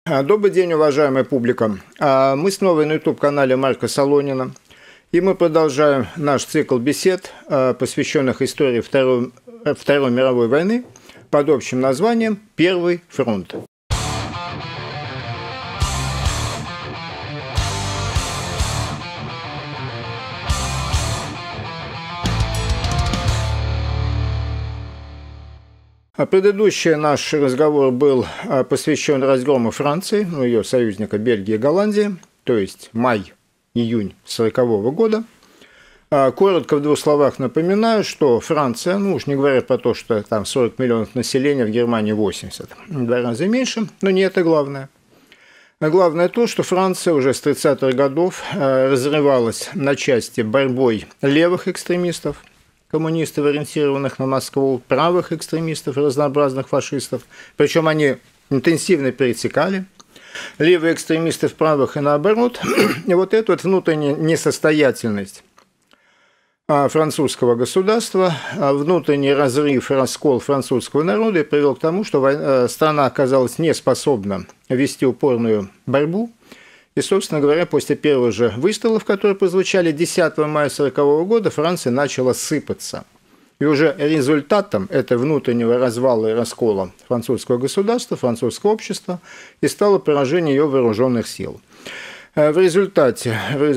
Добрый день, уважаемая публика. Мы снова на YouTube-канале Марка Солонина, и мы продолжаем наш цикл бесед, посвященных истории Второй мировой войны под общим названием «Первый фронт». Предыдущий наш разговор был посвящен разгрому Франции, ее союзника Бельгии и Голландии, то есть май-июнь 1940 года. Коротко в двух словах напоминаю, что Франция, уж не говоря про то, что там 40 миллионов населения, в Германии 80, в 2 раза меньше, но не это главное. Главное то, что Франция уже с 30-х годов разрывалась на части борьбой левых экстремистов, коммунистов, ориентированных на Москву, правых экстремистов, разнообразных фашистов. Причем они интенсивно пересекали. Левые экстремисты в правых и наоборот. И вот эту внутреннюю несостоятельность французского государства, внутренний разрыв и раскол французского народа привел к тому, что страна оказалась не способна вести упорную борьбу. И, собственно говоря, после первых же выстрелов, которые прозвучали 10 мая 1940 года, Франция начала сыпаться. И уже результатом этого внутреннего развала и раскола французского государства, французского общества, и стало поражение ее вооруженных сил. В результате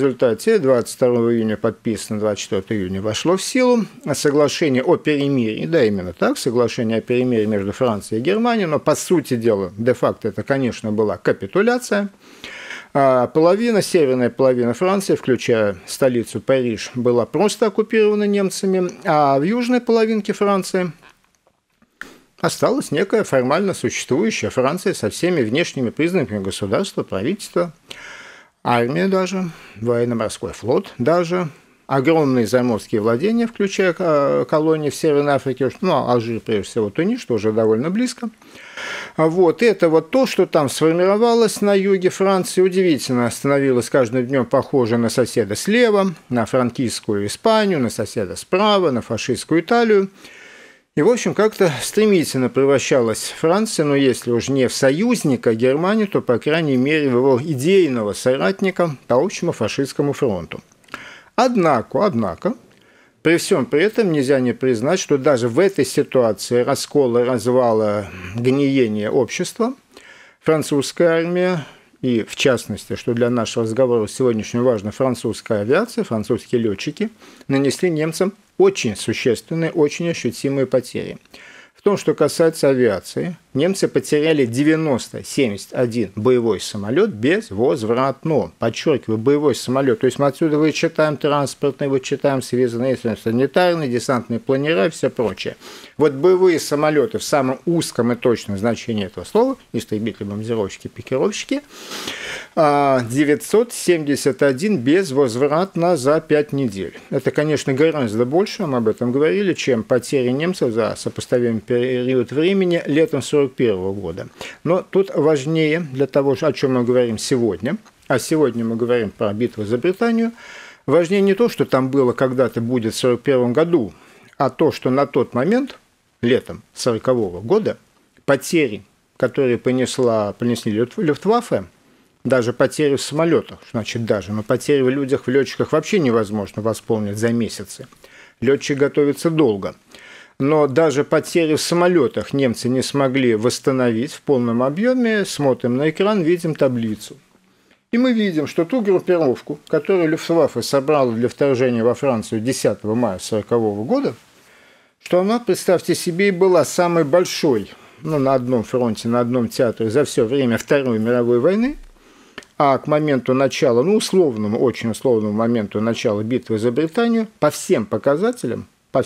22 июня подписано, 24 июня вошло в силу соглашение о перемирии, да, именно так, соглашение о перемирии между Францией и Германией, но, по сути дела, де-факто это, конечно, была капитуляция. Северная половина Франции, включая столицу Париж, была просто оккупирована немцами, а в южной половинке Франции осталась некая формально существующая Франция со всеми внешними признаками государства, правительства, армия даже, военно-морской флот даже, огромные заморские владения, включая колонии в Северной Африке, Алжир, прежде всего, Тунис, что уже довольно близко. Это то, что там сформировалось на юге Франции, удивительно становилось каждым днем похоже на соседа слева, на франкистскую Испанию, на соседа справа, на фашистскую Италию. И, в общем, как-то стремительно превращалась Франция, но если уж не в союзника Германии, то, по крайней мере, в его идейного соратника по общему фашистскому фронту. Однако, при всем при этом нельзя не признать, что даже в этой ситуации раскола, развала, гниения общества французская армия и, в частности, что для нашего разговора сегодняшнего важно, французская авиация, французские летчики нанесли немцам очень существенные, очень ощутимые потери. В том, что касается авиации, немцы потеряли 71 боевой самолет безвозвратно. Подчеркиваю, боевой самолет. То есть мы отсюда вычитаем транспортный, вычитаем связанные санитарные, десантные планера и все прочее. Вот боевые самолеты в самом узком и точном значении этого слова, истребители, бомбардировщики, пикировщики, 971 безвозвратно за 5 недель. Это, конечно, гораздо больше, мы об этом говорили, чем потери немцев за сопоставимый период времени летом 1941 года. Но тут важнее для того, о чем мы говорим сегодня, а сегодня мы говорим про битву за Британию, важнее не то, что там было когда-то будет в 1941 году, а то, что на тот момент, летом 1940 года, потери, которые понесли Люфтваффе, даже потери в самолетах, но потери в людях, в летчиках вообще невозможно восполнить за месяцы. Летчик готовится долго. Но даже потери в самолетах немцы не смогли восстановить в полном объеме. Смотрим на экран, видим таблицу. И мы видим, что ту группировку, которую Люфтваффе собрала для вторжения во Францию 10 мая 1940 года, что она, представьте себе, и была самой большой на одном фронте, на одном театре за все время Второй мировой войны, а к моменту начала, очень условному моменту начала битвы за Британию, по всем показателям,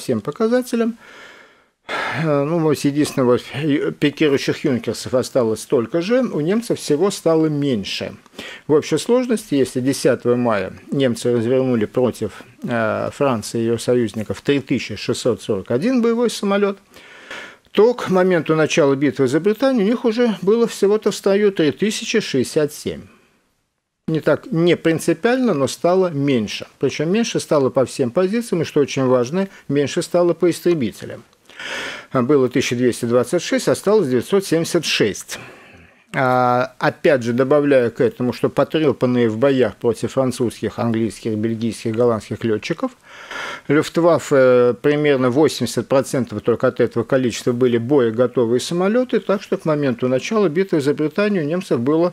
единственного пикирующих юнкерсов осталось столько же, у немцев всего стало меньше. В общей сложности, если 10 мая немцы развернули против Франции и ее союзников 3641 боевой самолет, то к моменту начала битвы за Британию у них уже было всего-то в строю 3067. Не принципиально, но стало меньше. Причем меньше стало по всем позициям, и, что очень важно, меньше стало по истребителям. Было 1226, осталось 976. Опять же, добавляя к этому, что потрепанные в боях против французских, английских, бельгийских, голландских летчиков, Люфтваффе примерно 80% только от этого количества были боеготовые самолеты, так что к моменту начала битвы за Британию у немцев было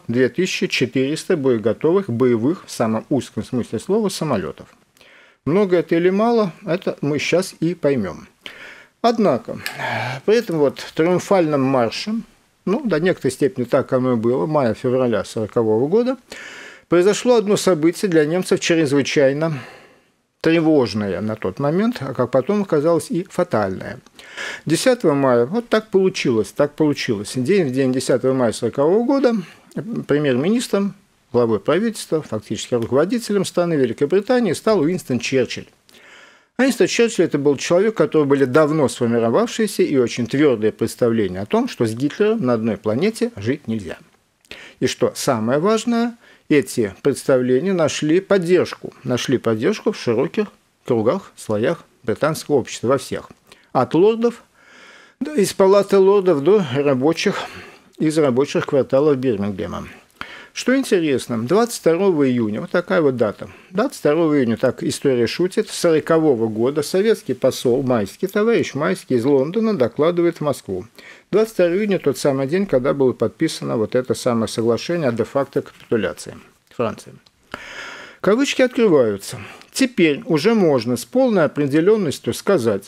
2400 боеготовых, боевых, в самом узком смысле слова, самолетов. Много это или мало, это мы сейчас и поймем. Однако, при этом триумфальном марше, до некоторой степени так оно и было, мая-февраля 1940 года, произошло одно событие для немцев чрезвычайно тревожное на тот момент, а как потом оказалось и фатальное. 10 мая, так получилось. День в день 10 мая 1940 года премьер-министром, главой правительства, фактически руководителем страны Великобритании стал Уинстон Черчилль. А Уинстон Черчилль – это был человек, у которого были давно сформировавшиеся и очень твердые представления о том, что с Гитлером на одной планете жить нельзя. И что самое важное, эти представления нашли поддержку в широких кругах, слоях британского общества, во всех. От лордов, из палаты лордов до рабочих из рабочих кварталов Бирмингема. Что интересно, 22 июня, такая дата, 22 июня, так история шутит, 1940 года советский посол Майский, товарищ Майский из Лондона докладывает в Москву. 22 июня тот самый день, когда было подписано это самое соглашение о де-факто капитуляции Франции. Кавычки открываются. Теперь уже можно с полной определенностью сказать,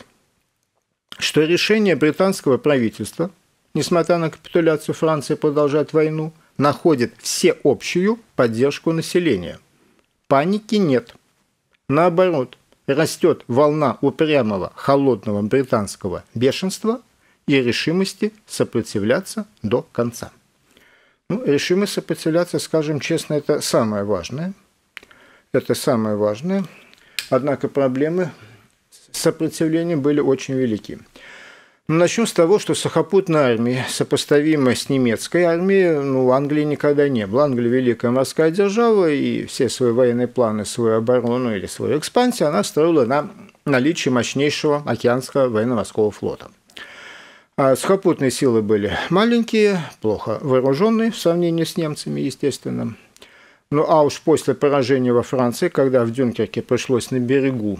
что решение британского правительства, несмотря на капитуляцию Франции, продолжать войну, находит всеобщую поддержку населения. Паники нет. Наоборот, растет волна упрямого, холодного британского бешенства и решимости сопротивляться до конца. Решимость сопротивляться, скажем честно, это самое важное. Однако проблемы с сопротивлением были очень велики. Начнем с того, что сухопутная армия, сопоставимая с немецкой армией, Англии никогда не было. Англия – великая морская держава, и все свои военные планы, свою оборону или свою экспансию она строила на наличии мощнейшего океанского военно-морского флота. А сухопутные силы были маленькие, плохо вооруженные в сравнении с немцами, естественно. А уж после поражения во Франции, когда в Дюнкерке пришлось на берегу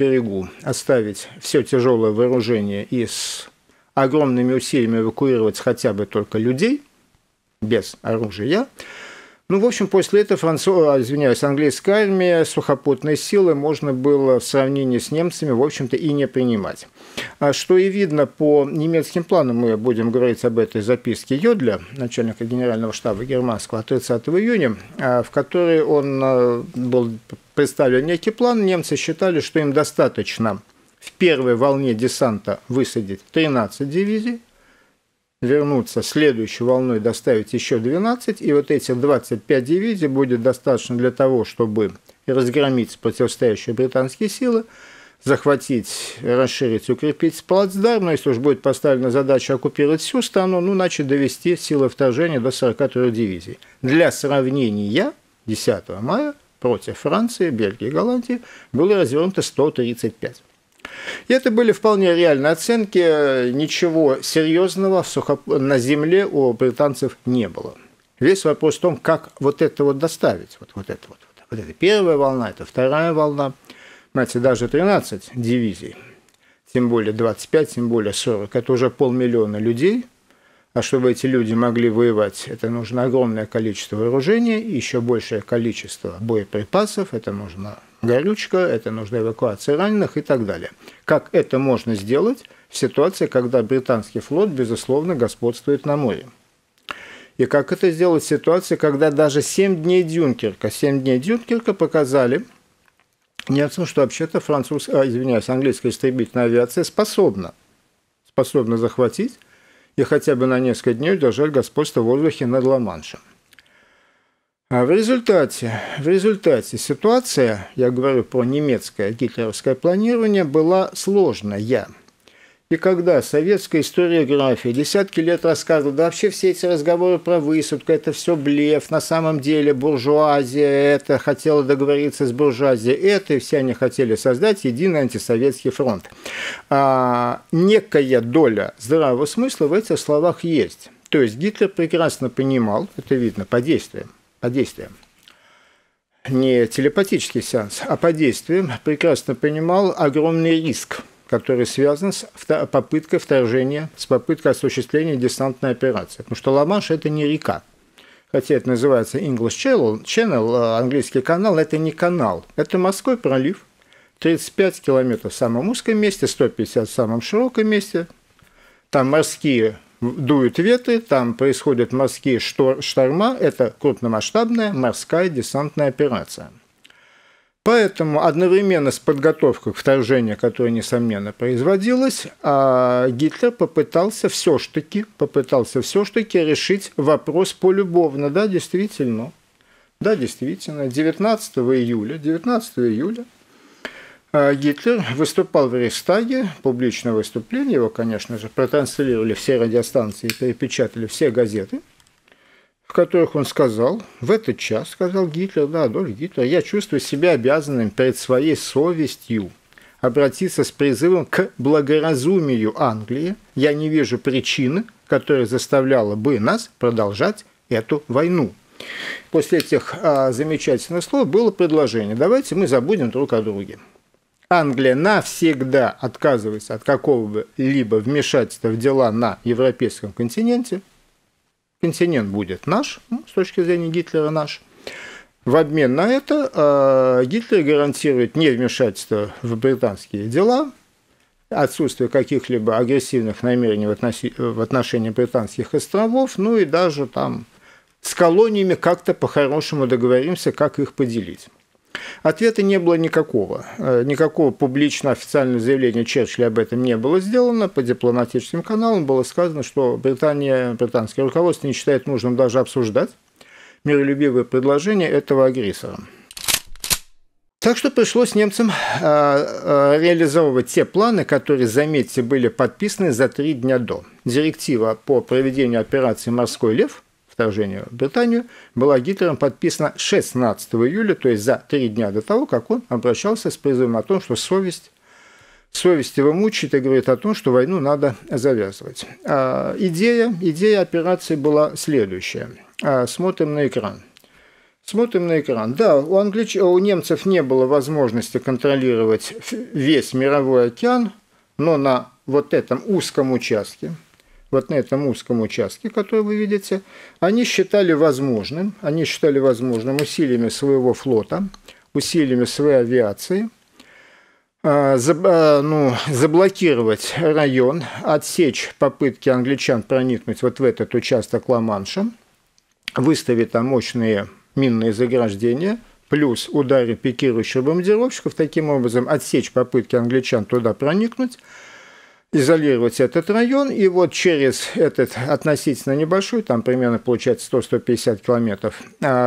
оставить все тяжелое вооружение и с огромными усилиями эвакуировать хотя бы только людей, без оружия. В общем, после этого английская армия, сухопутные силы можно было в сравнении с немцами, в общем-то, и не принимать. Что и видно по немецким планам, мы будем говорить об этой записке Йодля, начальника генерального штаба германского, 30 июня, в которой он был представлен некий план. Немцы считали, что им достаточно в первой волне десанта высадить 13 дивизий, вернуться следующей волной, доставить еще 12, и этих 25 дивизий будет достаточно для того, чтобы разгромить противостоящие британские силы, захватить, расширить, укрепить плацдарм, но если уж будет поставлена задача оккупировать всю страну, начать довести силы вторжения до 43 дивизий. Для сравнения, 10 мая против Франции, Бельгии и Голландии было развернуто 135. И это были вполне реальные оценки, ничего серьезного на земле у британцев не было. Весь вопрос в том, как это доставить. Это первая волна, это вторая волна. Знаете, даже 13 дивизий, тем более 25, тем более 40, это уже 500 000 людей. А чтобы эти люди могли воевать, это нужно огромное количество вооружения, еще большее количество боеприпасов, это нужно горючка, это нужна эвакуация раненых и так далее. Как это можно сделать в ситуации, когда британский флот, безусловно, господствует на море? И как это сделать в ситуации, когда даже 7 дней Дюнкерка показали немцам, что вообще-то английская истребительная авиация способна захватить и хотя бы на несколько дней удержать господство в воздухе над Ла-Маншем. А в результате ситуация, я говорю про немецкое гитлеровское планирование, была сложная. И когда советская историография десятки лет рассказывала, да вообще все эти разговоры про высадку, это все блеф, на самом деле буржуазия это хотела договориться с буржуазией, это, и все они хотели создать единый антисоветский фронт. Некая доля здравого смысла в этих словах есть. То есть Гитлер прекрасно понимал, это видно по действиям, не телепатический сеанс, а по действиям прекрасно понимал огромный риск, который связан с попыткой вторжения, с попыткой осуществления десантной операции. Потому что Ла-Манш – это не река. Хотя это называется English Channel, английский канал, это не канал. Это морской пролив, 35 километров в самом узком месте, 150 в самом широком месте. Там морские дуют ветры, там происходят морские шторма. Это крупномасштабная морская десантная операция. Поэтому одновременно с подготовкой к вторжению, которое, несомненно, производилось, Гитлер попытался все-таки решить вопрос полюбовно. Да, действительно. 19 июля Гитлер выступал в Рейхстаге, публичное выступление, его, конечно же, протранслировали все радиостанции, перепечатали все газеты, в которых он сказал, в этот час, сказал Гитлер, да, Адольф Гитлер, я чувствую себя обязанным перед своей совестью обратиться с призывом к благоразумию Англии. Я не вижу причины, которая заставляла бы нас продолжать эту войну. После этих замечательных слов было предложение, давайте мы забудем друг о друге. Англия навсегда отказывается от какого-либо вмешательства в дела на европейском континенте. Континент будет наш, с точки зрения Гитлера наш. В обмен на это Гитлер гарантирует невмешательство в британские дела, отсутствие каких-либо агрессивных намерений в отношении британских островов, ну и даже там с колониями как-то по-хорошему договоримся, как их поделить. Ответа не было никакого. Никакого публичного официального заявления Черчилля об этом не было сделано. По дипломатическим каналам было сказано, что британское руководство не считает нужным даже обсуждать миролюбивые предложения этого агрессора. Так что пришлось немцам реализовывать те планы, которые, заметьте, были подписаны за 3 дня до. Директива по проведению операции «Морской лев», вторжение в Британию, была Гитлером подписана 16 июля, то есть за 3 дня до того, как он обращался с призывом о том, что совесть его мучает и говорит о том, что войну надо завязывать. Идея операции была следующая. Смотрим на экран. Да, у немцев не было возможности контролировать весь мировой океан, но на вот этом узком участке, который вы видите, они считали возможным усилиями своего флота, усилиями своей авиации заблокировать район, отсечь попытки англичан проникнуть вот в этот участок Ла-Манша, выставить там мощные минные заграждения, плюс удары пикирующих бомбардировщиков, таким образом отсечь попытки англичан туда проникнуть, изолировать этот район, и вот через этот относительно небольшой, там примерно получается 100-150 километров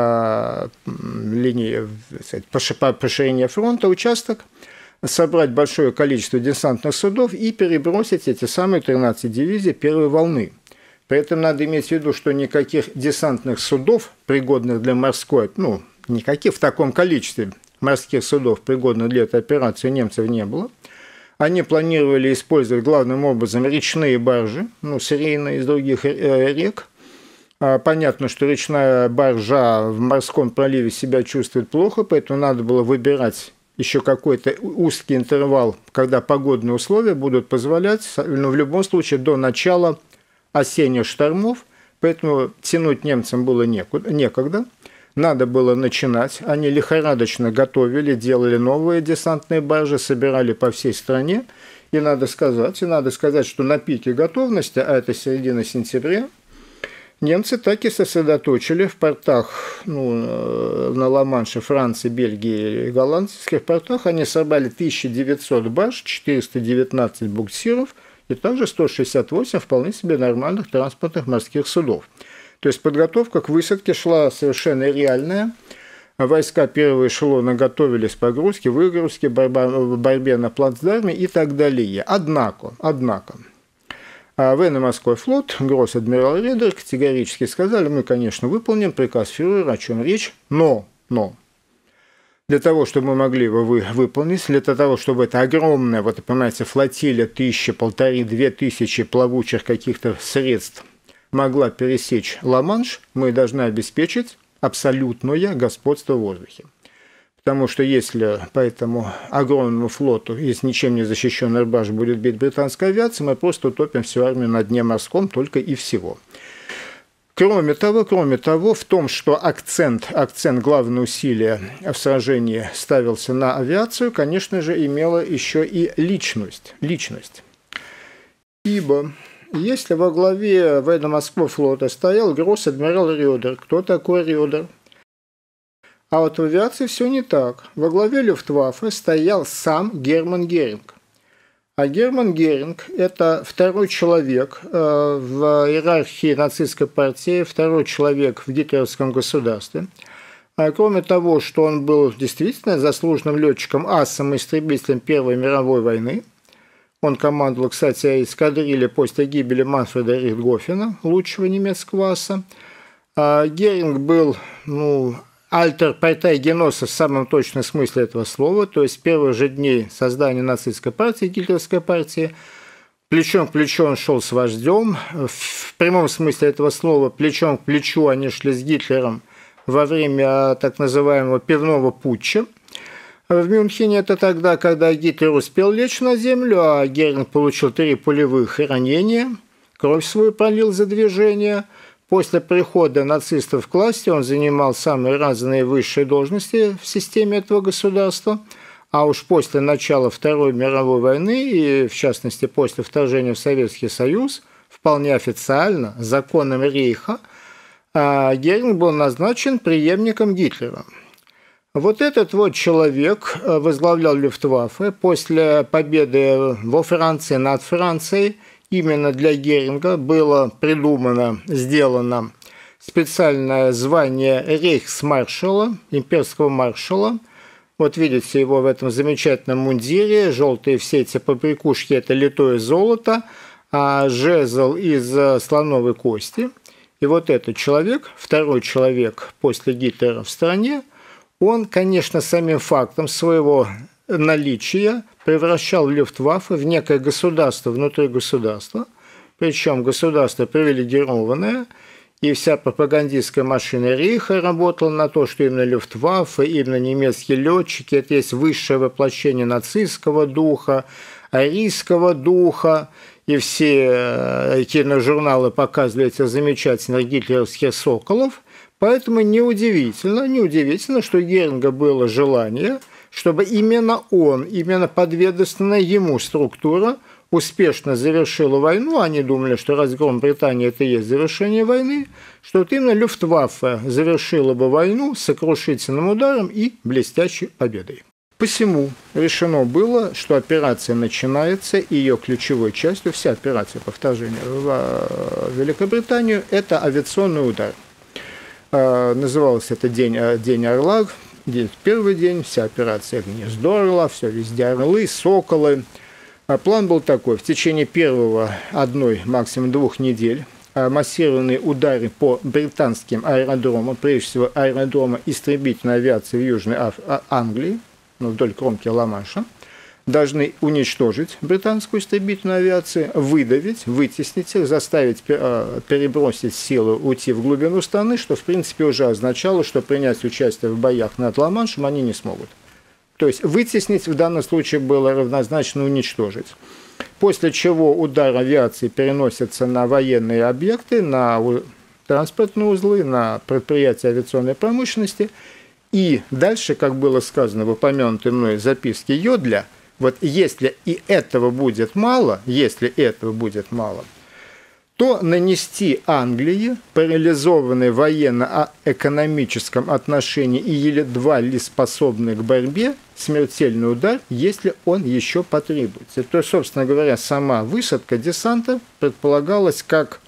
линии по ширине фронта участок, собрать большое количество десантных судов и перебросить эти самые 13 дивизий первой волны. При этом надо иметь в виду, что никаких десантных судов, пригодных для морской, никаких в таком количестве морских судов, пригодных для этой операции, у немцев не было. Они планировали использовать главным образом речные баржи, сирийные из других рек. Понятно, что речная баржа в морском проливе себя чувствует плохо, поэтому надо было выбирать еще какой-то узкий интервал, когда погодные условия будут позволять, в любом случае, до начала осенних штормов, поэтому тянуть немцам было некогда. Надо было начинать. Они лихорадочно готовили, делали новые десантные баржи, собирали по всей стране. И надо сказать, что на пике готовности, а это середина сентября, немцы так и сосредоточили в портах на Ла-Манше, Франции, Бельгии и голландских портах. Они собрали 1900 барж, 419 буксиров и также 168 вполне себе нормальных транспортных морских судов. То есть подготовка к высадке шла совершенно реальная. Войска первого эшелона готовились к погрузке, выгрузке, борьбе на плацдарме и так далее. Однако военно-морской флот, гросс-адмирал Ридер категорически сказали, мы, конечно, выполним приказ фюрера, о чем речь, но для того, чтобы мы могли его выполнить, для того, чтобы это огромная, флотилия 1000, 1500, 2000 плавучих каких-то средств могла пересечь Ла-Манш, мы должны обеспечить абсолютное господство в воздухе. Потому что если по этому огромному флоту, если ничем не защищенный Эрбаш будет бить британская авиация, мы просто утопим всю армию на дне морском только и всего. Кроме того, в том, что акцент главного усилия в сражении ставился на авиацию, конечно же, имела еще и личность. Ибо если во главе военно-морского флота стоял гросс-адмирал Рёдер, кто такой Рёдер? А вот в авиации все не так. Во главе Люфтваффе стоял сам Герман Геринг. А Герман Геринг – это второй человек в иерархии нацистской партии, второй человек в гитлеровском государстве. А кроме того, что он был действительно заслуженным летчиком, асом и истребителем Первой мировой войны, он командовал, кстати, эскадрильей после гибели Манфреда Рихтгофена, лучшего немецкого аса. Геринг был, альтер партайгеноса в самом точном смысле этого слова, то есть с первых же дней создания нацистской партии, гитлеровской партии, плечом к плечу он шел с вождем, в прямом смысле этого слова, плечом к плечу они шли с Гитлером во время так называемого пивного путча. В Мюнхене это тогда, когда Гитлер успел лечь на землю, а Геринг получил 3 пулевых ранения, кровь свою пролил за движение. После прихода нацистов к власти он занимал самые разные высшие должности в системе этого государства, а уж после начала Второй мировой войны и, в частности, после вторжения в Советский Союз, вполне официально, законом Рейха, Геринг был назначен преемником Гитлера. Вот этот вот человек возглавлял Люфтваффе после победы во Франции над Францией. Именно для Геринга было сделано специальное звание рейхсмаршала, имперского маршала. Вот видите его в этом замечательном мундире. Желтые все эти побрякушки – это литое золото, а жезл из слоновой кости. И вот этот человек, второй человек после Гитлера в стране, он, конечно, самим фактом своего наличия превращал Люфтваффе в некое государство внутри государства, причем государство привилегированное, и вся пропагандистская машина Рейха работала на то, что именно Люфтваффе, именно немецкие летчики – это есть высшее воплощение нацистского духа, арийского духа, и все киножурналы показывали этих замечательных гитлеровских соколов. Поэтому неудивительно, что у Геринга было желание, чтобы именно он, именно подведомственная ему структура успешно завершила войну. Они думали, что разгром Британии – это и есть завершение войны, что вот именно Люфтваффе завершила бы войну сокрушительным ударом и блестящей победой. Посему решено было, что операция начинается, и ее ключевой частью, вся операция по вторжению в Великобританию – это авиационный удар. Назывался это День Орла, первый день, вся операция «Гнездо Орла», все везде орлы, соколы. План был такой: в течение первого 1, максимум 2 недель массированные удары по британским аэродромам, прежде всего аэродрома истребительной авиации в Южной Англии, вдоль кромки Ла-Манша, должны уничтожить британскую истребительную авиацию, выдавить, вытеснить их, заставить перебросить силы, уйти в глубину страны, что в принципе уже означало, что принять участие в боях над Ла-Маншем они не смогут. То есть вытеснить в данном случае было равнозначно уничтожить. После чего удар авиации переносится на военные объекты, на транспортные узлы, на предприятия авиационной промышленности. И дальше, как было сказано в упомянутой мной записке Йодля, вот если и этого будет мало, то нанести Англии, парализованной в военно-экономическом отношении и едва ли способной к борьбе, смертельный удар, если он еще потребуется. То есть, собственно говоря, сама высадка десанта предполагалась как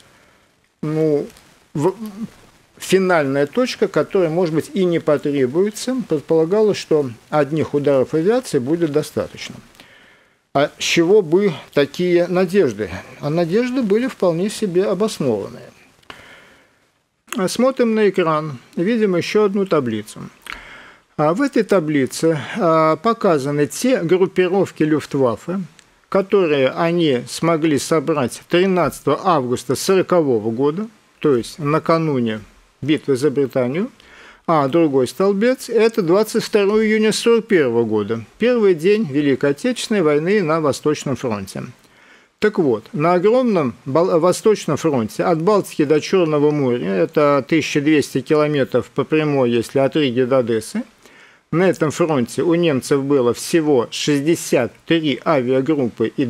финальная точка, которая, может быть, и не потребуется. Предполагалось, что одних ударов авиации будет достаточно. А с чего бы такие надежды? А надежды были вполне себе обоснованные. Смотрим на экран, видим еще одну таблицу. В этой таблице показаны те группировки Люфтваффе, которые они смогли собрать 13 августа 1940 года. то есть накануне битвы за Британию, а другой столбец – это 22 июня 1941 года, первый день Великой Отечественной войны на Восточном фронте. Так вот, на огромном Восточном фронте от Балтики до Черного моря, это 1200 километров по прямой, если от Риги до Одессы, на этом фронте у немцев было всего 63 авиагруппы и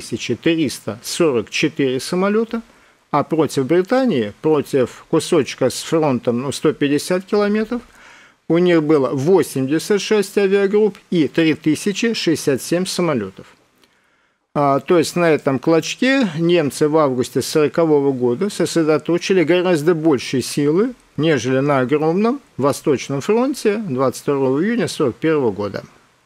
2344 самолета, а против Британии, против кусочка с фронтом 150 километров, у них было 86 авиагрупп и 3067 самолетов. То есть на этом клочке немцы в августе 1940 года сосредоточили гораздо больше силы, нежели на огромном Восточном фронте 22 июня 1941 года.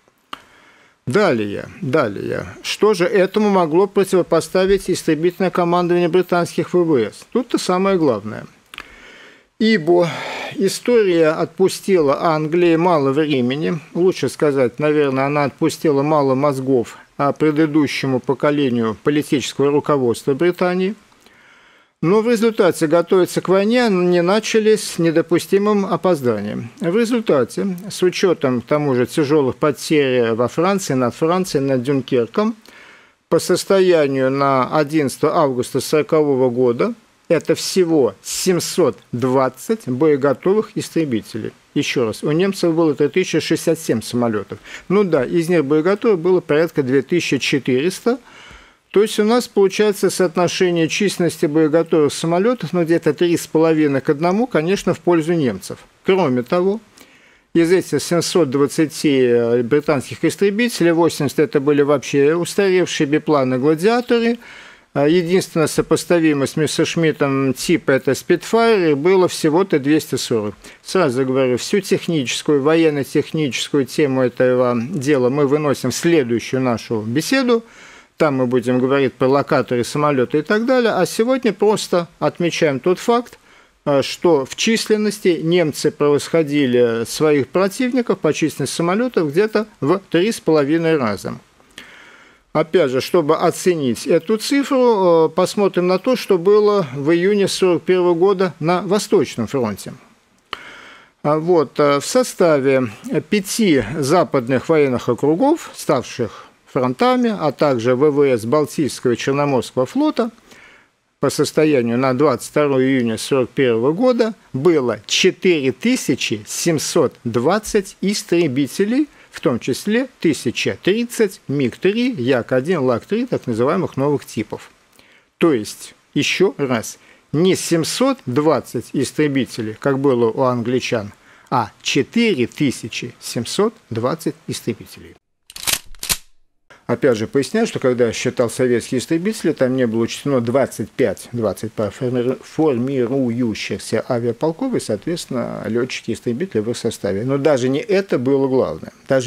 Далее. Что же этому могло противопоставить истребительное командование британских ВВС? Тут-то самое главное. Ибо история отпустила Англии мало времени, лучше сказать, наверное, она отпустила мало мозгов предыдущему поколению политического руководства Британии. Но в результате готовиться к войне они начали с недопустимым опозданием. В результате, с учетом к тому же тяжелых потерь во Франции, над Дюнкерком, по состоянию на 11 августа 1940 года это всего 720 боеготовых истребителей. Еще раз, у немцев было 3067 самолетов. Ну да, из них боеготовых было порядка 2400. То есть у нас получается соотношение численности боеготовых самолетов, где-то 3,5 к 1, конечно, в пользу немцев. Кроме того, из этих 720 британских истребителей 80 это были вообще устаревшие бипланы-гладиаторы. Единственная сопоставимость с Мессершмиттом типа это Spitfire, и было всего-то 240. Сразу говорю, всю техническую, военно-техническую тему этого дела мы выносим в следующую нашу беседу. Там мы будем говорить про локаторы, самолеты и так далее. А сегодня просто отмечаем тот факт, что в численности немцы превосходили своих противников по численности самолетов где-то в 3,5 раза. Опять же, чтобы оценить эту цифру, посмотрим на то, что было в июне 1941 года на Восточном фронте. В составе 5 западных военных округов, ставших фронтами, а также ВВС Балтийского и Черноморского флота, по состоянию на 22 июня 1941 года было 4720 истребителей, в том числе 1030 МиГ-3, Як-1, Лак-3, так называемых новых типов. То есть, еще раз, не 720 истребителей, как было у англичан, а 4720 истребителей. Опять же, поясняю, что когда я считал советские истребители, там не было учтено 25 формирующихся авиаполков и, соответственно, летчики-истребители в их составе. Но даже не это было главное.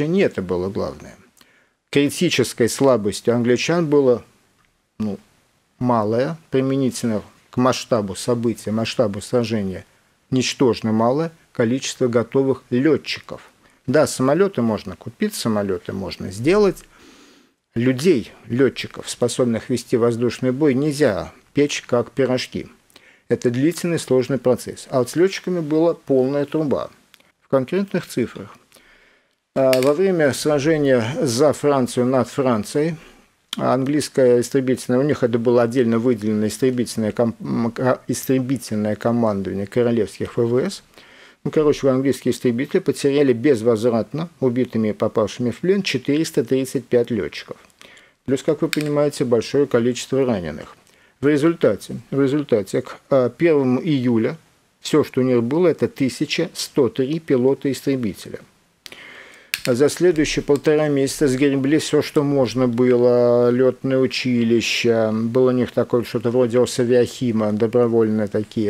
Критической слабостью англичан было малое, применительно к масштабу события, масштабу сражения, ничтожно малое количество готовых летчиков. Да, самолеты можно купить, самолеты можно сделать. Людей, летчиков, способных вести воздушный бой, нельзя печь как пирожки. Это длительный, сложный процесс. А вот с летчиками была полная труба. В конкретных цифрах. Во время сражения за Францию над Францией, английское истребительное, у них это было отдельно выделено истребительное командование королевских ВВС. Английские истребители потеряли безвозвратно убитыми и попавшими в плен 435 летчиков. Плюс, как вы понимаете, большое количество раненых. В результате к 1 июля все, что у них было, это 1103 пилота-истребителя. За следующие 1,5 месяца сгребли все, что можно было, летное училище, было у них такое что-то вроде Осавиахима, добровольные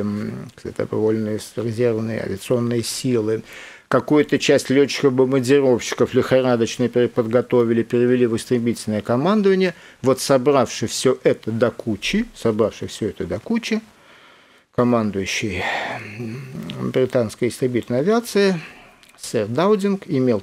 резервные авиационные силы. Какую-то часть летчиков-бомбардировщиков лихорадочно подготовили, перевели в истребительное командование. Собравши все это до кучи, командующий британской истребительной авиацией, сэр Даудинг, имел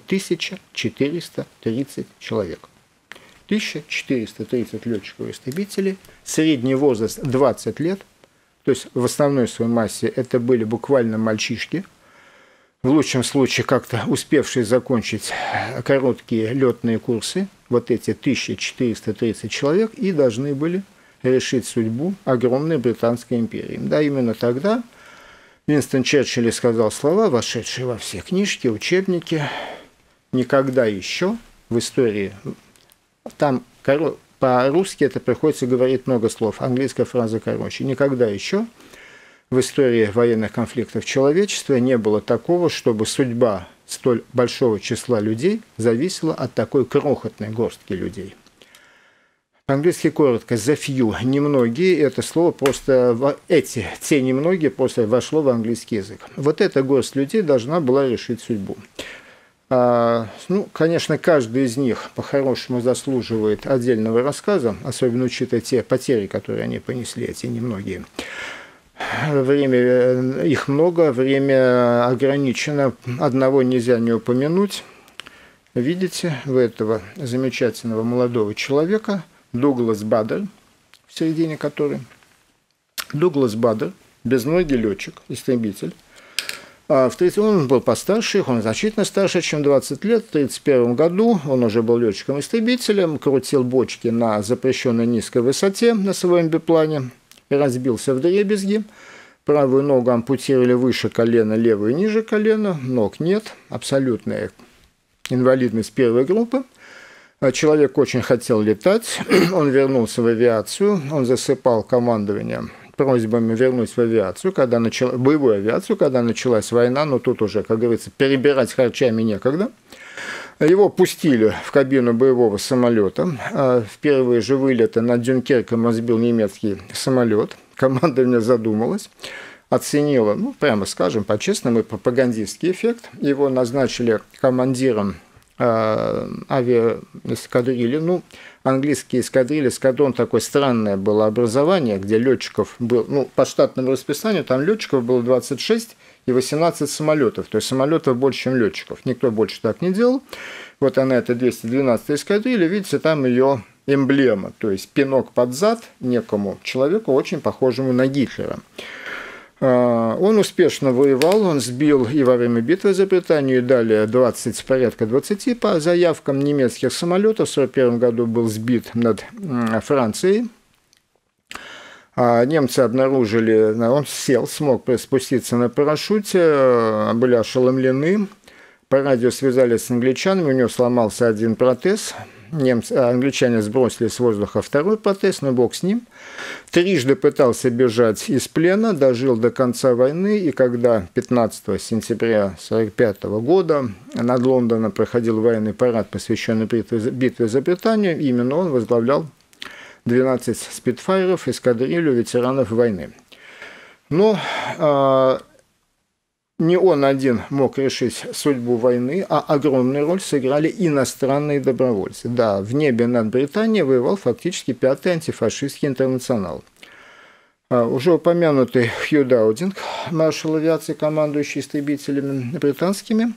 1430 человек. 1430 летчиков-истребителей, средний возраст 20 лет, То есть в основной своей массе это были буквально мальчишки, в лучшем случае как-то успевшие закончить короткие летные курсы, вот эти 1430 человек, и должны были решить судьбу огромной Британской империи. Да, именно тогда Уинстон Черчилль сказал слова, вошедшие во все книжки, учебники: никогда еще в истории, там по-русски это приходится говорить много слов, английская фраза короче, никогда еще в истории военных конфликтов человечества не было такого, чтобы судьба столь большого числа людей зависела от такой крохотной горстки людей. По-английски коротко «the few», «немногие», это слово просто, те немногие просто вошло в английский язык. Вот эта горсть людей должна была решить судьбу. Ну, конечно, каждый из них по-хорошему заслуживает отдельного рассказа, особенно учитывая те потери, которые они понесли, эти немногие. Время их много, время ограничено, одного нельзя не упомянуть. Видите, в этого замечательного молодого человека, Дуглас Бадер, в середине которой. Дуглас Бадер, безногий летчик, истребитель. Он был постарше их, он значительно старше, чем 20 лет. В 1931 году он уже был летчиком-истребителем, крутил бочки на запрещенной низкой высоте на своем биплане, разбился вдребезги. Правую ногу ампутировали выше колена, левую ниже колена, ног нет, абсолютная инвалидность первой группы. Человек очень хотел летать, он вернулся в авиацию, он засыпал командование просьбами вернуть в авиацию, боевую авиацию, когда началась война, но тут уже, как говорится, перебирать харчами некогда. Его пустили в кабину боевого самолета. Впервые же вылеты над Дюнкерком разбил немецкий самолет. Командование задумалось, оценило, ну, прямо скажем, по-честному, пропагандистский эффект. Его назначили командиром авиаэскадрильи. Ну, английские эскадрильи, эскадрон такое странное было образование, где летчиков было, ну, по штатному расписанию, там летчиков было 26 и 18 самолетов. То есть самолетов больше, чем летчиков. Никто больше так не делал. Вот она, это 212-я эскадрилья, видите, там ее эмблема, то есть пинок под зад некому человеку, очень похожему на Гитлера. Он успешно воевал, он сбил и во время битвы за Британию, и далее порядка 20 по заявкам немецких самолетов. В 1941 году был сбит над Францией. Немцы обнаружили, он сел, смог спуститься на парашюте, были ошеломлены. По радио связались с англичанами, у него сломался один протез. Англичане сбросили с воздуха второй протез, но бог с ним. Трижды пытался бежать из плена, дожил до конца войны, и когда 15 сентября 1945 года над Лондоном проходил военный парад, посвященный битве за Британию, именно он возглавлял 12 спитфайров, эскадрилью ветеранов войны. Но не он один мог решить судьбу войны, а огромную роль сыграли иностранные добровольцы. Да, в небе над Британией воевал фактически 5-й антифашистский интернационал. Уже упомянутый Хью Даудинг, маршал авиации, командующий истребителями британскими,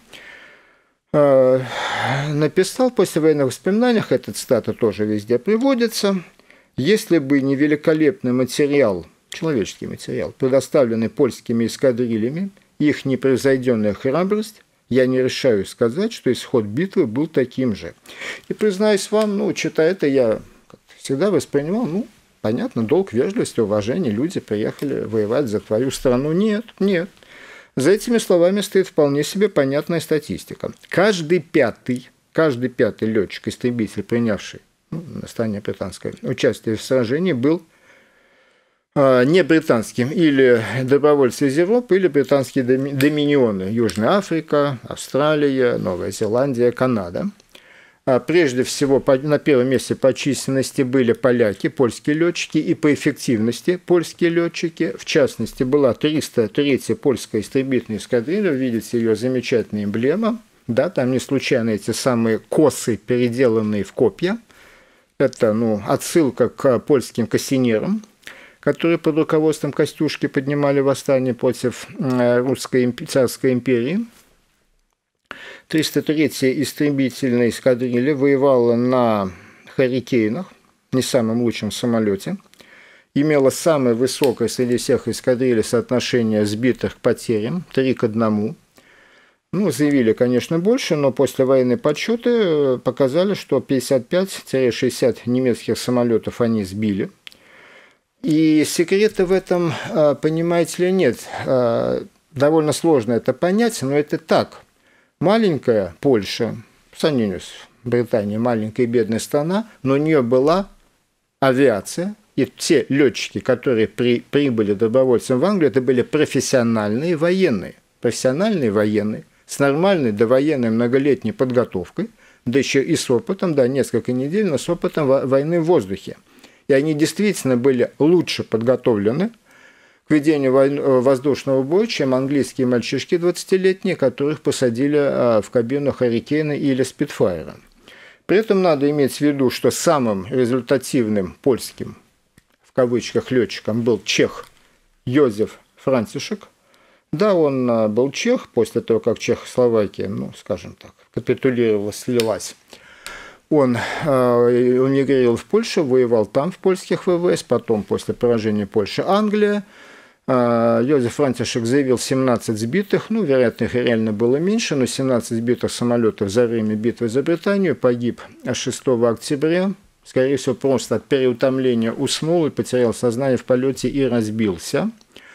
написал в послевоенных воспоминаниях, эта цитата тоже везде приводится: «Если бы не великолепный материал, человеческий материал, предоставленный польскими эскадрильями, их непревзойденная храбрость, я не решаюсь сказать, что исход битвы был таким же». И, признаюсь вам, ну, читая это, я всегда воспринимал, ну, понятно, долг вежливости, уважения, люди приехали воевать за твою страну. Нет, нет. За этими словами стоит вполне себе понятная статистика. Каждый пятый летчик-истребитель, принявший на стороне британской участие в сражении, был не британским, или добровольцы из Европы, или британские доминионы: Южная Африка, Австралия, Новая Зеландия, Канада. Прежде всего, на первом месте по численности были поляки, польские летчики, и по эффективности польские летчики. В частности, была 303-я польская истребительная эскадрилья, видите ее замечательная эмблема. Да, там не случайно эти самые косы, переделанные в копья. Это, ну, отсылка к польским кассинерам, которые под руководством Костюшки поднимали восстание против русской царской империи. 303-я истребительная эскадрилья воевала на «Харрикейнах», не самом лучшем самолете. имела самое высокое среди всех эскадрилей соотношение сбитых к потерям 3:1. Ну, заявили, конечно, больше, но послевоенные подсчеты показали, что 55-60 немецких самолетов они сбили. И секрета в этом, понимаете ли, нет. Довольно сложно это понять, но это так. Маленькая Польша, по сравнению с Британией, маленькая и бедная страна, но у нее была авиация, и те летчики, которые прибыли добровольцем в Англию, это были профессиональные военные, с нормальной довоенной многолетней подготовкой, да еще и с опытом, да, несколько недель, но с опытом войны в воздухе. И они действительно были лучше подготовлены к ведению воздушного боя, чем английские мальчишки 20-летние, которых посадили в кабину Харрикейна или Спитфайра. При этом надо иметь в виду, что самым результативным польским, в кавычках, летчиком был чех Йозеф Францишек. Да, он был чех после того, как Чехословакия, ну, скажем так, капитулировала, слилась. Он эмигрировал в Польшу, воевал там в польских ВВС, потом после поражения Польши Англия. Йозеф Францишек заявил 17 сбитых, ну, вероятно, их реально было меньше, но 17 сбитых самолетов за время битвы за Британию, погиб 6 октября, скорее всего, просто от переутомления уснул и потерял сознание в полете и разбился.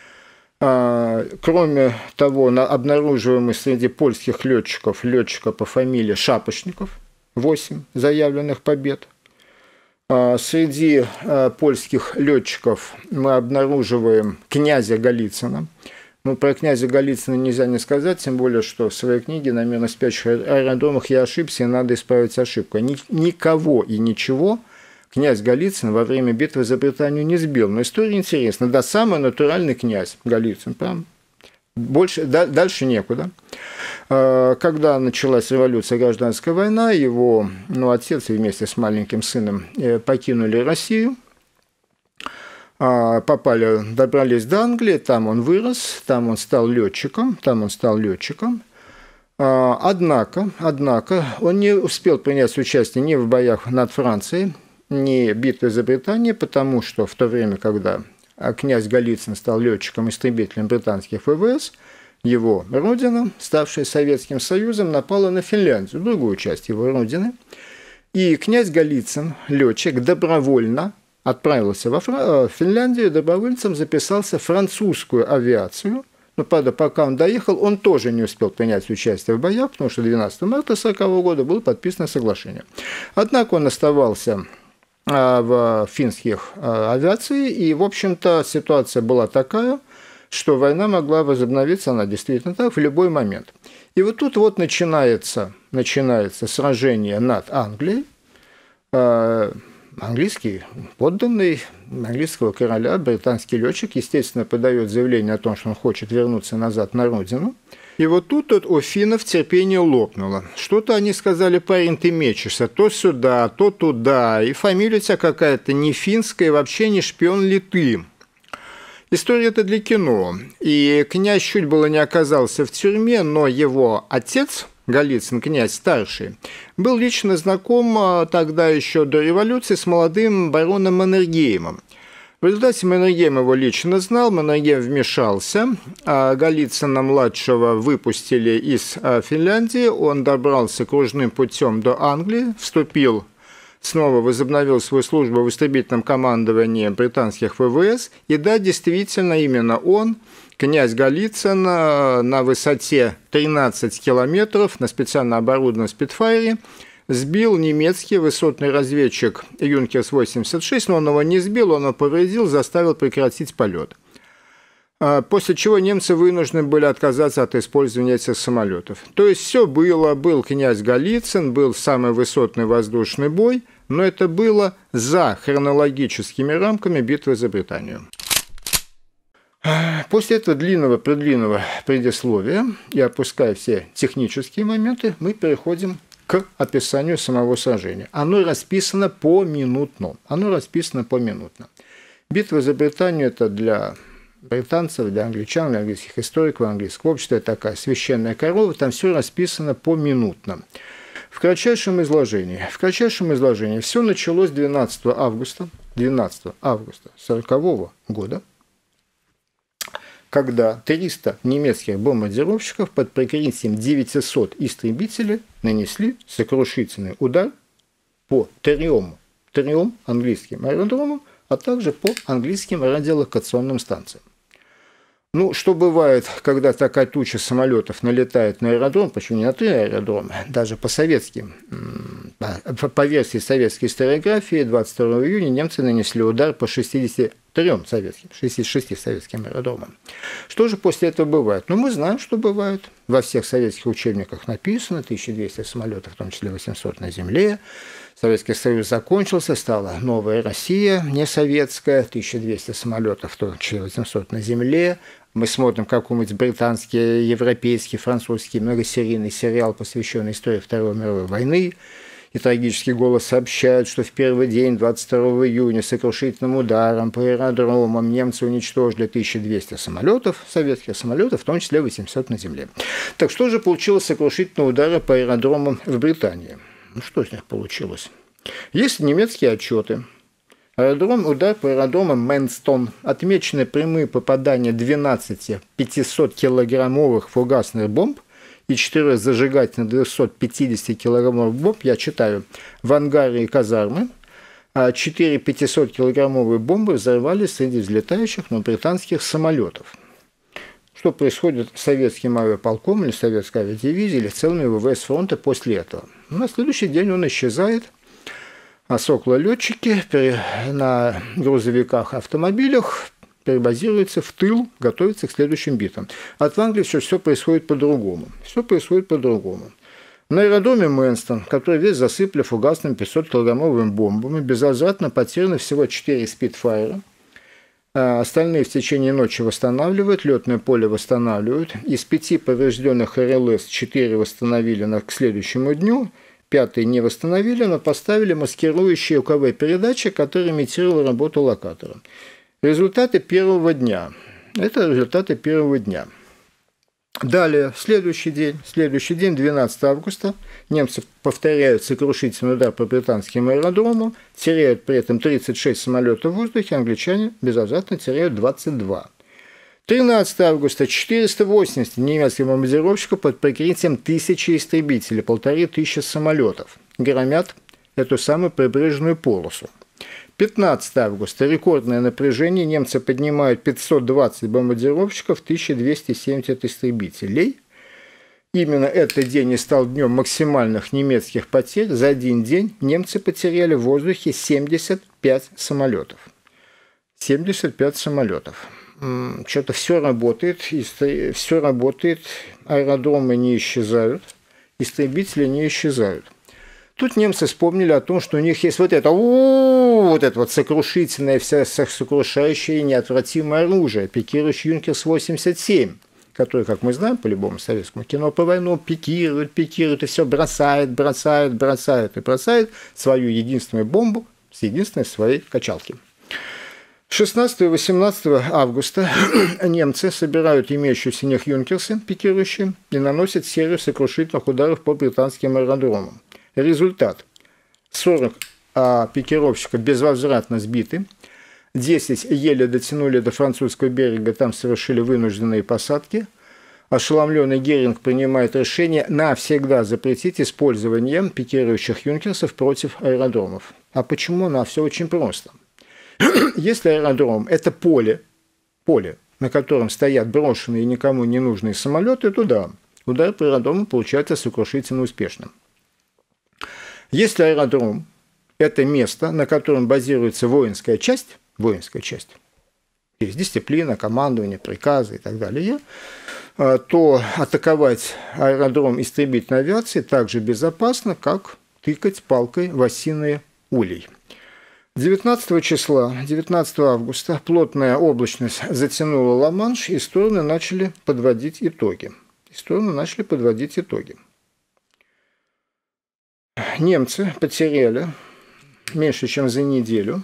Кроме того, обнаруживаемый среди польских летчиков летчика по фамилии Шапошников, 8 заявленных побед. Среди польских летчиков мы обнаруживаем князя Голицына. Ну, про князя Голицына нельзя не сказать, тем более, что в своей книге «На мирно спящих аэродромах» я ошибся, и надо исправить ошибку. Никого и ничего князь Голицын во время битвы за Британию не сбил. Но история интересна. Да, самый натуральный князь Голицын, прям дальше некуда. Когда началась революция, гражданская война, его отец вместе с маленьким сыном покинули Россию, добрались до Англии, там он вырос, там он стал летчиком. Однако он не успел принять участие ни в боях над Францией, ни в битве за Британию, потому что в то время, когда князь Голицын стал летчиком-истребителем британских ВВС, его родина, ставшая Советским Союзом, напала на Финляндию, другую часть его родины. И князь Голицын, летчик, добровольно отправился в Финляндию, добровольцем записался в французскую авиацию. Но, правда, пока он доехал, он тоже не успел принять участие в боях, потому что 12 марта 1940 года было подписано соглашение. Однако он оставался в финских авиации, и, в общем-то, ситуация была такая, что война могла возобновиться, она действительно так, в любой момент. И вот тут вот начинается сражение над Англией. Английский подданный английского короля, британский летчик, естественно, подает заявление о том, что он хочет вернуться назад на родину. И вот тут у финнов терпение лопнуло. Что-то они сказали: парень, ты мечешься то сюда, то туда, и фамилия у тебя какая-то не финская, и вообще не шпион ли ты? История это для кино. И князь чуть было не оказался в тюрьме, но его отец, Голицын, князь старший, был лично знаком тогда еще до революции с молодым бароном Маннергеймом. В результате Маннергейм его лично знал, Маннергейм вмешался, Голицына-младшего выпустили из Финляндии, он добрался кружным путем до Англии, снова возобновил свою службу в истребительном командовании британских ВВС, и да, действительно, именно он, князь Голицын, на высоте 13 километров на специально оборудованном Спитфайре сбил немецкий высотный разведчик Юнкерс-86, но он его не сбил, он его повредил, заставил прекратить полет. После чего немцы вынуждены были отказаться от использования этих самолетов. То есть все было, был князь Голицын, был самый высотный воздушный бой, но это было за хронологическими рамками битвы за Британию. После этого длинного предисловия, и опуская все технические моменты, мы переходим к описанию самого сражения. Оно расписано поминутно. Битва за Британию – это для британцев, для англичан, для английских историков, английского общества – это такая священная корова, там все расписано поминутно. В кратчайшем изложении. Все началось 12 августа 12 августа 1940 года, когда 300 немецких бомбардировщиков под прикрытием 900 истребителей нанесли сокрушительный удар по трем английским аэродромам, а также по английским радиолокационным станциям. Ну, что бывает, когда такая туча самолетов налетает на аэродром, почему не на 3 аэродрома, даже по советским, по версии советской историографии, 22 июня немцы нанесли удар по 66 советским аэродромам. Что же после этого бывает? Ну, мы знаем, что бывает. Во всех советских учебниках написано: 1200 самолетов, в том числе 800 на земле. Советский Союз закончился, стала новая Россия, не советская, 1200 самолетов, в том числе 800 на земле. Мы смотрим какой-нибудь британский, европейский, французский многосерийный сериал, посвященный истории Второй мировой войны, и трагический голос сообщает, что в первый день, 22 июня, сокрушительным ударом по аэродромам немцы уничтожили 1200 самолетов, советских самолетов, в том числе 800 на земле. Так что же получилось сокрушительные удары по аэродромам в Британии? Ну, что из них получилось? Есть немецкие отчеты. Удар по аэродромам Мэнстон. Отмечены прямые попадания 12 500-килограммовых фугасных бомб и 4 зажигательных 250-килограммовых бомб, я читаю, в ангаре и казармы, а 4 500-килограммовые бомбы взорвались среди взлетающих британских самолетов. Что происходит с советским авиаполком или советской авиадивизией или целыми ВВС фронта после этого? На следующий день он исчезает, а соколы-летчики на грузовиках, автомобилях перебазируются в тыл, готовятся к следующим битвам. От Англии все происходит по-другому. Все происходит по-другому. На аэродроме Мэнстон, который весь засыпали фугасными 500-килограммовыми бомбами, безвозвратно потеряно всего 4 спидфайра. Остальные в течение ночи восстанавливают, летное поле восстанавливают. Из 5 поврежденных РЛС 4 восстановили к следующему дню, 5 не восстановили, но поставили маскирующие УКВ-передачи, которые имитировали работу локатора. Результаты первого дня. Это результаты первого дня. Далее, следующий день, 12 августа, немцы повторяют сокрушительный удар по британским аэродромам, теряют при этом 36 самолетов в воздухе, англичане безвозвратно теряют 22. 13 августа 480 немецких бомбардировщиков под прикрытием 1000 истребителей, 1500 самолетов громят эту самую прибрежную полосу. 15 августа рекордное напряжение, немцы поднимают 520 бомбардировщиков, 1270 истребителей. Именно этот день и стал днем максимальных немецких потерь. За один день немцы потеряли в воздухе 75 самолетов. 75 самолетов. Что-то все работает, аэродромы не исчезают, истребители не исчезают. Тут немцы вспомнили о том, что у них есть вот это сокрушительное, сокрушающее и неотвратимое оружие, пикирующий Юнкерс-87, который, как мы знаем по любому советскому кино, по войну пикирует и все бросает свою единственную бомбу с единственной своей качалки. 16 и 18 августа немцы собирают имеющиеся у них юнкерсы, пикирующие, и наносят серию сокрушительных ударов по британским аэродромам. Результат. 40 пикировщиков безвозвратно сбиты, 10 еле дотянули до французского берега, там совершили вынужденные посадки. Ошеломленный Геринг принимает решение навсегда запретить использование пикирующих юнкерсов против аэродромов. А почему? Все очень просто. Если аэродром – это поле, на котором стоят брошенные и никому не нужные самолеты, то да, удар по аэродрому получается сокрушительно успешным. Если аэродром – это место, на котором базируется воинская часть, есть дисциплина, командование, приказы и так далее, то атаковать аэродром истребительной авиации так же безопасно, как тыкать палкой в осиные улей. 19 августа плотная облачность затянула Ла-Манш, и стороны начали подводить итоги. Немцы потеряли меньше, чем за неделю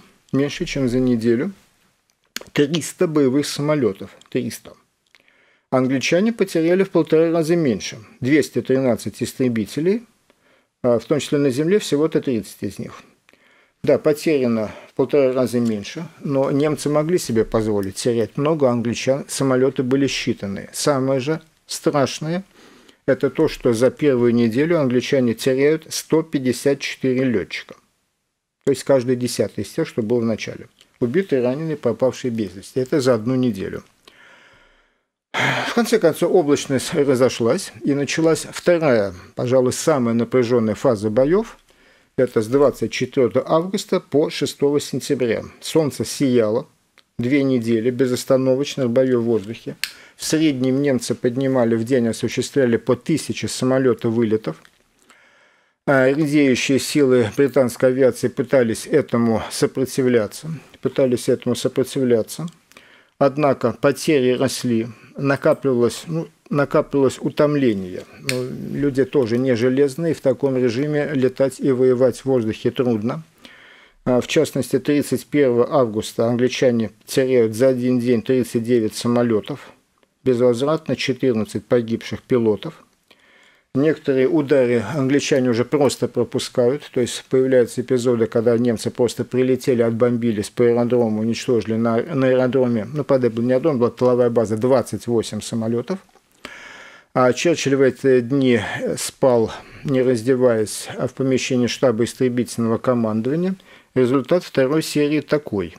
300 боевых самолетов. 300. Англичане потеряли в 1,5 раза меньше. 213 истребителей, в том числе на земле всего-то 30 из них. Да, потеряно в 1,5 раза меньше, но немцы могли себе позволить терять много, англичан самолеты были считанные. Самое же страшное – это то, что за первую неделю англичане теряют 154 летчика. То есть каждый 10-й из тех, что был в начале. Убитые, раненые, пропавшие без вести. Это за одну неделю. В конце концов, облачность разошлась, и началась вторая, пожалуй, самая напряженная фаза боев. Это с 24 августа по 6 сентября. Солнце сияло 2 недели безостановочных боев в воздухе. В среднем немцы поднимали в день, осуществляли по 1000 самолетов вылетов. Редеющие силы британской авиации пытались этому сопротивляться. Однако потери росли, накапливалось утомление. Люди тоже не железные, в таком режиме летать и воевать в воздухе трудно. В частности, 31 августа англичане теряют за один день 39 самолетов, безвозвратно 14 погибших пилотов. Некоторые удары англичане уже просто пропускают, то есть появляются эпизоды, когда немцы просто прилетели, отбомбились по аэродрому, уничтожили на аэродроме, это был не аэродром, была тыловая база, 28 самолетов. А Черчилль в эти дни спал, не раздеваясь, в помещении штаба истребительного командования. Результат второй серии такой.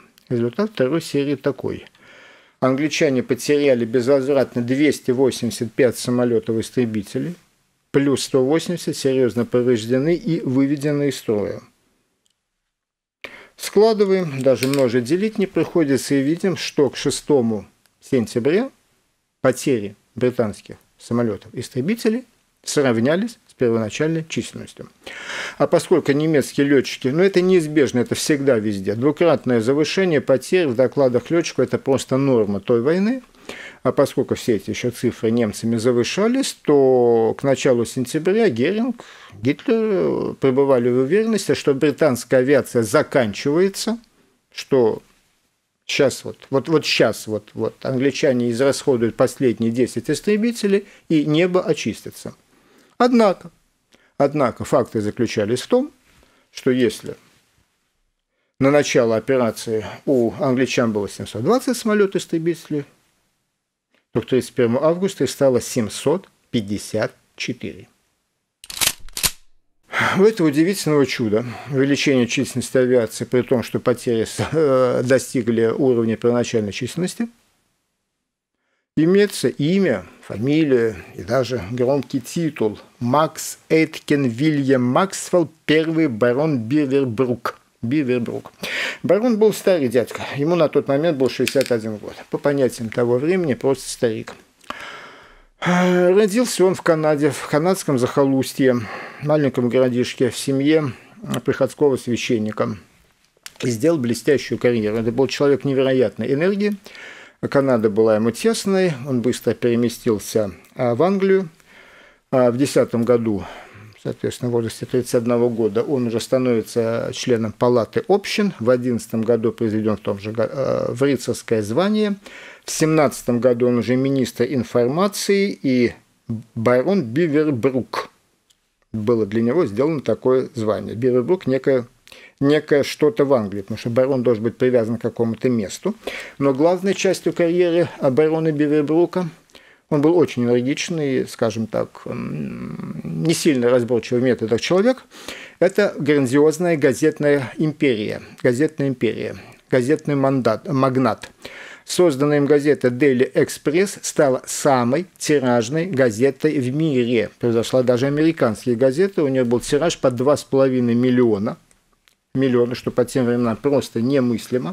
Англичане потеряли безвозвратно 285 самолетов-истребителей, плюс 180 серьезно повреждены и выведены из строя. Складываем, даже множить, делить не приходится, и видим, что к 6 сентября потери британских самолетов-истребителей сравнялись с первоначальной численностью. А поскольку немецкие летчики, это неизбежно, это всегда везде, двукратное завышение потерь в докладах летчиков – это просто норма той войны. А поскольку все эти еще цифры немцами завышались, то к началу сентября Геринг, Гитлер пребывали в уверенности, что британская авиация заканчивается, что сейчас англичане израсходуют последние 10 истребителей, и небо очистится. Однако факты заключались в том, что если на начало операции у англичан было 720 самолетов-истребителей, то к 31 августа их стало 754. У этого удивительного чуда, увеличение численности авиации, при том, что потери достигли уровня первоначальной численности, имеется имя, фамилия и даже громкий титул: Макс Эйткен Вильям Максвелл, первый барон Бивербрук. Барон был старый дядька, ему на тот момент был 61 год. По понятиям того времени просто старик. Родился он в Канаде, в канадском захолустье, маленьком городишке, в семье приходского священника. И сделал блестящую карьеру. Это был человек невероятной энергии. Канада была ему тесной, он быстро переместился в Англию. В 2010 году, соответственно, в возрасте 31 года, он уже становится членом Палаты общин. В 2011 году произведен в рыцарское звание. В 2017 году он уже министр информации и барон Бивербрук. Было для него сделано такое звание. Бивербрук некое что-то в Англии, потому что барон должен быть привязан к какому-то месту. Но главной частью карьеры барона Бивербрука, он был очень энергичный, скажем так, не сильно разборчивый в методах человек, это грандиозная газетная империя, газетный магнат. Созданная им газета Daily Express стала самой тиражной газетой в мире. Превзошла даже американские газеты, у нее был тираж по 2,5 миллиона, что по тем временам просто немыслимо.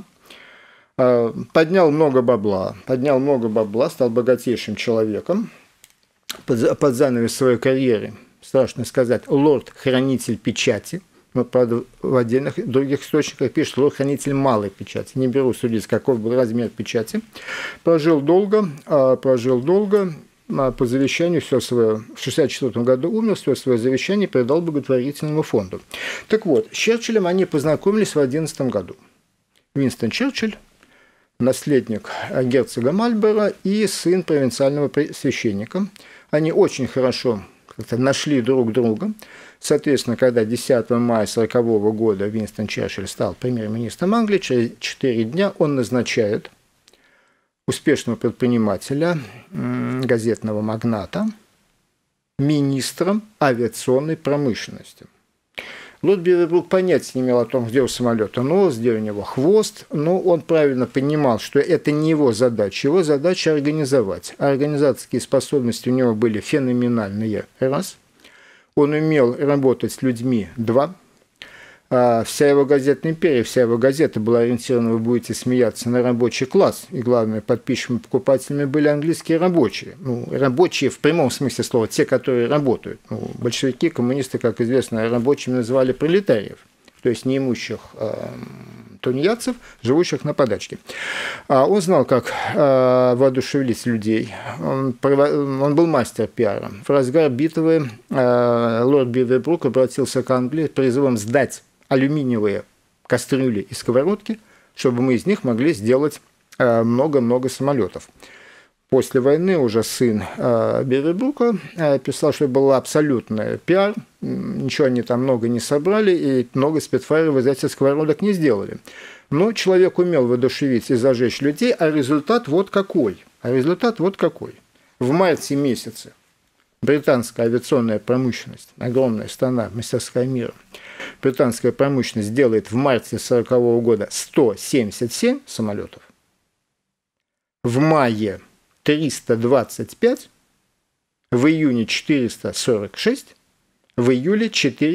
Поднял много бабла, стал богатейшим человеком. Под занавес своей карьеры, страшно сказать, лорд-хранитель печати. Правда, в отдельных других источниках пишет лорд-хранитель малой печати. Не беру судить, каков был размер печати. Прожил долго, по завещанию все свое, в 1964 году умер, все свое завещание передал благотворительному фонду. Так вот, с Черчиллем они познакомились в 2011 году. Уинстон Черчилль, наследник герцога Мальборо и сын провинциального священника. Они очень хорошо как-то нашли друг друга. Соответственно, когда 10 мая 1940 года Уинстон Черчилль стал премьер-министром Англии, через 4 дня он назначает успешного предпринимателя, газетного магната, министром авиационной промышленности. Лорд Бивенбрук понятия не имел о том, где у самолета нос, где у него хвост, но он правильно понимал, что это не его задача. Его задача организовать. А организаторские способности у него были феноменальные. Раз. Он умел работать с людьми. Два. Вся его газетная империя, вся его газета была ориентирована, вы будете смеяться, на рабочий класс. И главное, подписчиками, покупателями были английские рабочие. Ну, рабочие в прямом смысле слова, те, которые работают. Ну, большевики, коммунисты, как известно, рабочими называли пролетариев, то есть неимущих тунеядцев, живущих на подачке. Он знал, как воодушевить людей. Он был мастер пиара. В разгар битвы лорд Бивенбрук обратился к Англии с призывом сдать алюминиевые кастрюли и сковородки, чтобы мы из них могли сделать много-много самолетов. После войны уже сын Бивенбрука писал, что был абсолютный пиар, ничего они там много не собрали, и много спидфайров из этих сковородок не сделали. Но человек умел воодушевить и зажечь людей, а результат вот какой. В марте месяце британская авиационная промышленность, огромная страна, мастерская мира, британская промышленность делает в марте 1940 года 177 самолетов, в мае 325, в июне 446, в июле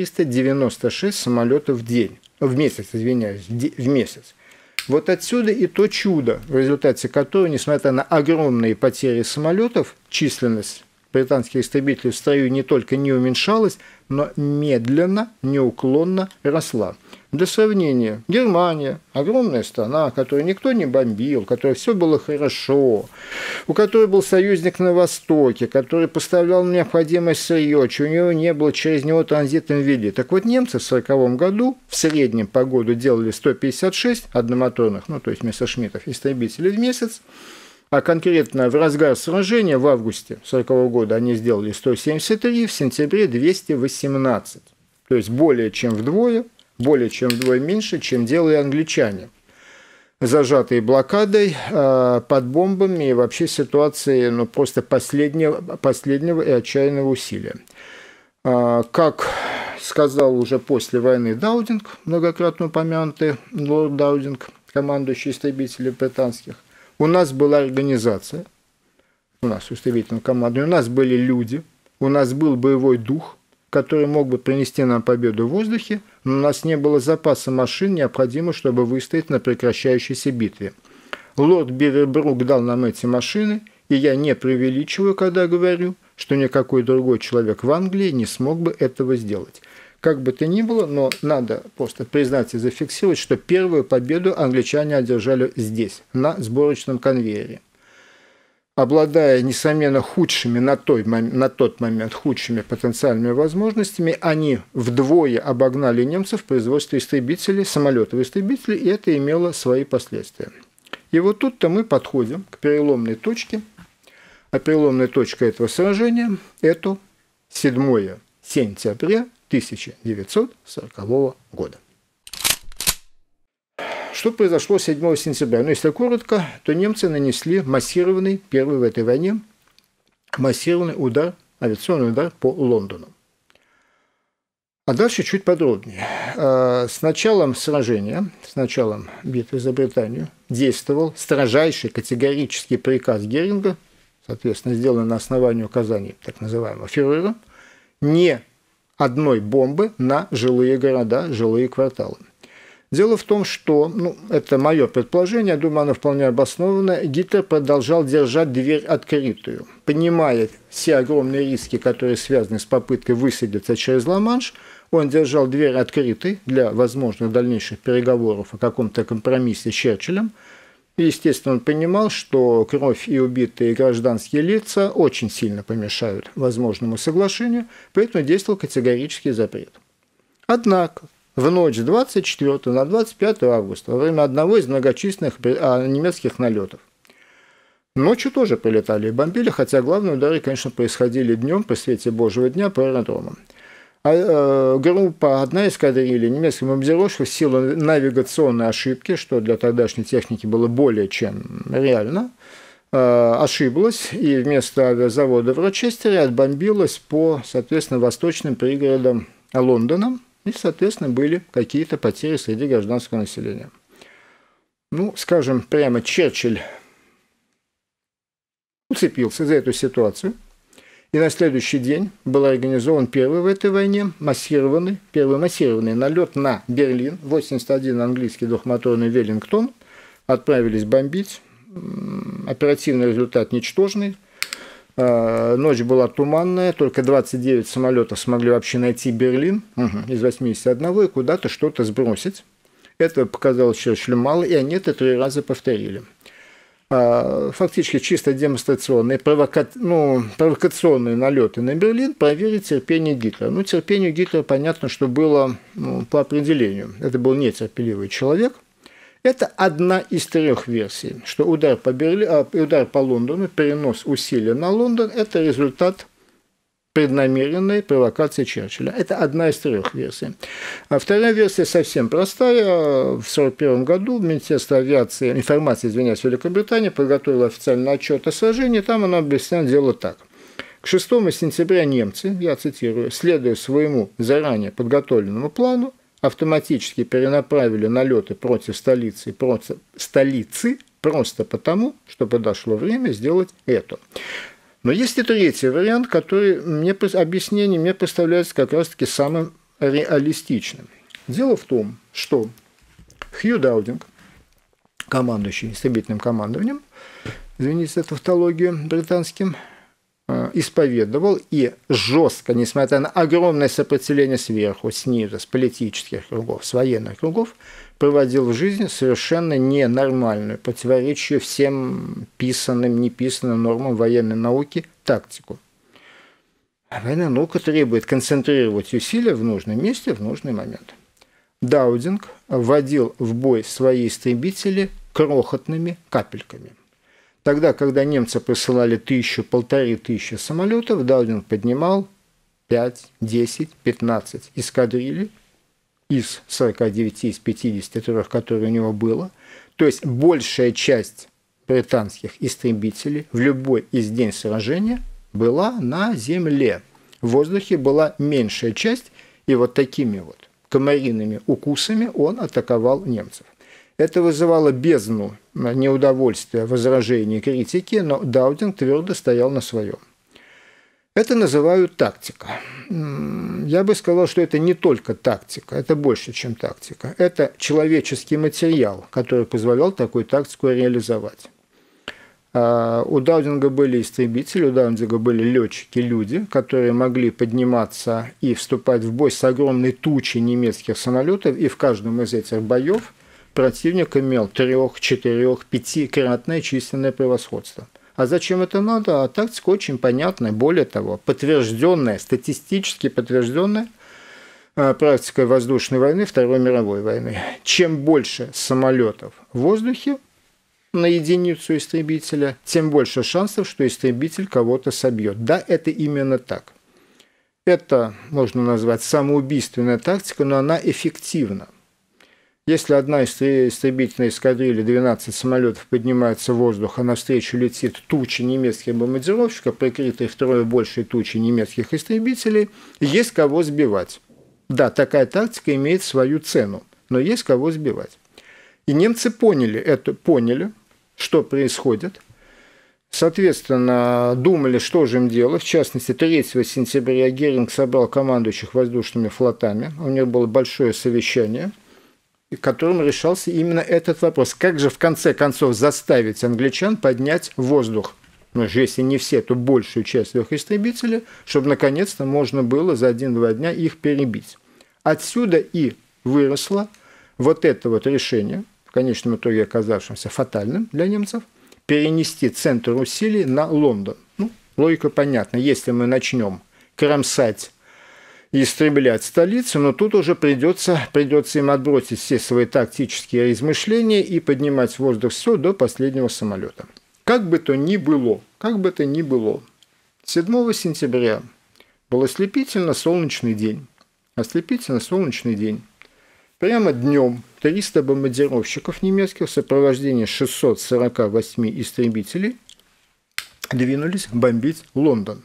496 самолетов в день. В месяц, извиняюсь, в месяц. Вот отсюда и то чудо, в результате которого, несмотря на огромные потери самолетов, численность британских истребителей в строю не только не уменьшалась, но медленно, неуклонно росла. Для сравнения, Германия – огромная страна, которую никто не бомбил, у которой все было хорошо, у которой был союзник на Востоке, который поставлял необходимое сырье, у него не было через него транзитом виде. Так вот, немцы в 1940 году в среднем по году делали 156 одномоторных, ну то есть мессершмиттов, истребителей в месяц, а конкретно в разгар сражения в августе 1940 года они сделали 173, в сентябре 218. То есть более чем вдвое меньше, чем делали англичане, зажатые блокадой, под бомбами и вообще ситуации просто последнего и отчаянного усилия. Как сказал уже после войны Даудинг, многократно упомянутый лорд Даудинг, командующий истребителей британских, у нас была организация, у нас истребительная команда, у нас были люди, у нас был боевой дух, который мог бы принести нам победу в воздухе, но у нас не было запаса машин, необходимых, чтобы выстоять на прекращающейся битве. Лорд Бивенбрук дал нам эти машины, и я не преувеличиваю, когда говорю, что никакой другой человек в Англии не смог бы этого сделать. Как бы то ни было, но надо просто признать и зафиксировать, что первую победу англичане одержали здесь, на сборочном конвейере. Обладая, несомненно, худшими на тот момент худшими потенциальными возможностями, они вдвое обогнали немцев в производстве истребителей, самолетов-истребителей, и это имело свои последствия. И вот тут-то мы подходим к переломной точке, а переломная точка этого сражения – это 7 сентября 1940 года. Что произошло 7 сентября? Ну, если коротко, то немцы нанесли массированный, первый в этой войне, массированный удар, авиационный удар по Лондону. А дальше чуть подробнее. С началом сражения, с началом битвы за Британию действовал строжайший категорический приказ Геринга, соответственно, сделанный на основании указаний так называемого фюрера, не одной бомбы на жилые города, жилые кварталы. Дело в том, что, это мое предположение, я думаю, оно вполне обосновано, Гитлер продолжал держать дверь открытую. Понимая все огромные риски, которые связаны с попыткой высадиться через Ла-Манш, он держал дверь открытой для возможных дальнейших переговоров о каком-то компромиссе с Черчиллем. И, естественно, он понимал, что кровь и убитые гражданские лица очень сильно помешают возможному соглашению, поэтому действовал категорический запрет. Однако, в ночь с 24 на 25 августа, во время одного из многочисленных немецких налетов, Ночью тоже прилетали и бомбили, хотя главные удары, конечно, происходили днем при свете Божьего дня по аэродромам. Группа, одна эскадрилья немецких бомбардировщиков в силу навигационной ошибки, что для тогдашней техники было более чем реально, ошиблась и вместо авиазавода в Рочестере отбомбилась по, соответственно, восточным пригородам Лондона, и, соответственно, были какие-то потери среди гражданского населения. Ну, скажем прямо, Черчилль уцепился за эту ситуацию, и на следующий день был организован первый в этой войне первый массированный налет на Берлин. 81 английский двухмоторный Веллингтон отправились бомбить. Оперативный результат ничтожный. Ночь была туманная, только 29 самолетов смогли вообще найти Берлин из 81 и куда-то что-то сбросить. Это показалось Черчиллю мало, и они это 3 раза повторили. Фактически чисто демонстрационные, провокационные налеты на Берлин проверить терпение Гитлера. Ну, терпению Гитлера понятно, что было по определению. Это был нетерпеливый человек. Это одна из 3 версий, что удар по Лондону, перенос усилия на Лондон – это результат преднамеренной провокации Черчилля. Это одна из 3 версий. А вторая версия совсем простая. В 1941 году Министерство авиации, информации, Великобритании подготовило официальный отчет о сражении. Там оно объясняет дело так. К 6 сентября немцы, я цитирую, следуя своему заранее подготовленному плану, автоматически перенаправили налеты против столицы просто потому, что подошло время сделать это. Но есть и третий вариант, который объяснение мне представляется как раз-таки самым реалистичным. Дело в том, что Хью Даудинг, командующий истребительным командованием, извините за тавтологию британским, исповедовал и жестко, несмотря на огромное сопротивление сверху, снизу, с политических кругов, с военных кругов, проводил в жизни совершенно ненормальную, противоречащую всем писанным, неписанным нормам военной науки тактику. Военная наука требует концентрировать усилия в нужном месте в нужный момент. Даудинг вводил в бой свои истребители крохотными капельками. Тогда, когда немцы присылали 1000-1500 самолетов, Даудинг поднимал 5, 10, 15 эскадрилей из 49, из 53, которые у него было. То есть большая часть британских истребителей в любой из дней сражения была на земле. В воздухе была меньшая часть, и вот такими вот комариными укусами он атаковал немцев. Это вызывало бездну неудовольствия, возражений, критики, но Даудинг твердо стоял на своем. Это называют тактика. Я бы сказал, что это не только тактика, это больше, чем тактика. Это человеческий материал, который позволял такую тактику реализовать. У Даудинга были истребители, у Даудинга были летчики, люди, которые могли подниматься и вступать в бой с огромной тучей немецких самолетов, и в каждом из этих боев противник имел 3-, 4-, 5-кратное численное превосходство. А зачем это надо? А тактика очень понятная. Более того, подтвержденная, статистически подтвержденная практикой воздушной войны Второй мировой войны. Чем больше самолетов в воздухе на единицу истребителя, тем больше шансов, что истребитель кого-то собьет. Да, это именно так. Это можно назвать самоубийственная тактика, но она эффективна. Если одна истребительная эскадрилья, 12 самолетов поднимается в воздух, а навстречу летит туча немецких бомбардировщиков, прикрытая втрое большей тучей немецких истребителей, есть кого сбивать. Да, такая тактика имеет свою цену, но есть кого сбивать. И немцы поняли, что происходит. Соответственно, думали, что же им делать. В частности, 3 сентября Геринг собрал командующих воздушными флотами. У них было большое совещание, в котором решался именно этот вопрос. Как же в конце концов заставить англичан поднять в воздух, ну, если не все, то большую часть их истребителей, чтобы наконец-то можно было за 1-2 дня их перебить. Отсюда и выросло вот это вот решение, в конечном итоге оказавшимся фатальным для немцев, перенести центр усилий на Лондон. Ну, логика понятна. Если мы начнем кромсать и истреблять столицу, но тут уже придется им отбросить все свои тактические измышления и поднимать в воздух все до последнего самолета. Как бы то ни было, 7 сентября был ослепительно солнечный день. Ослепительно солнечный день. Прямо днем 300 бомбардировщиков немецких в сопровождении 648 истребителей двинулись бомбить Лондон.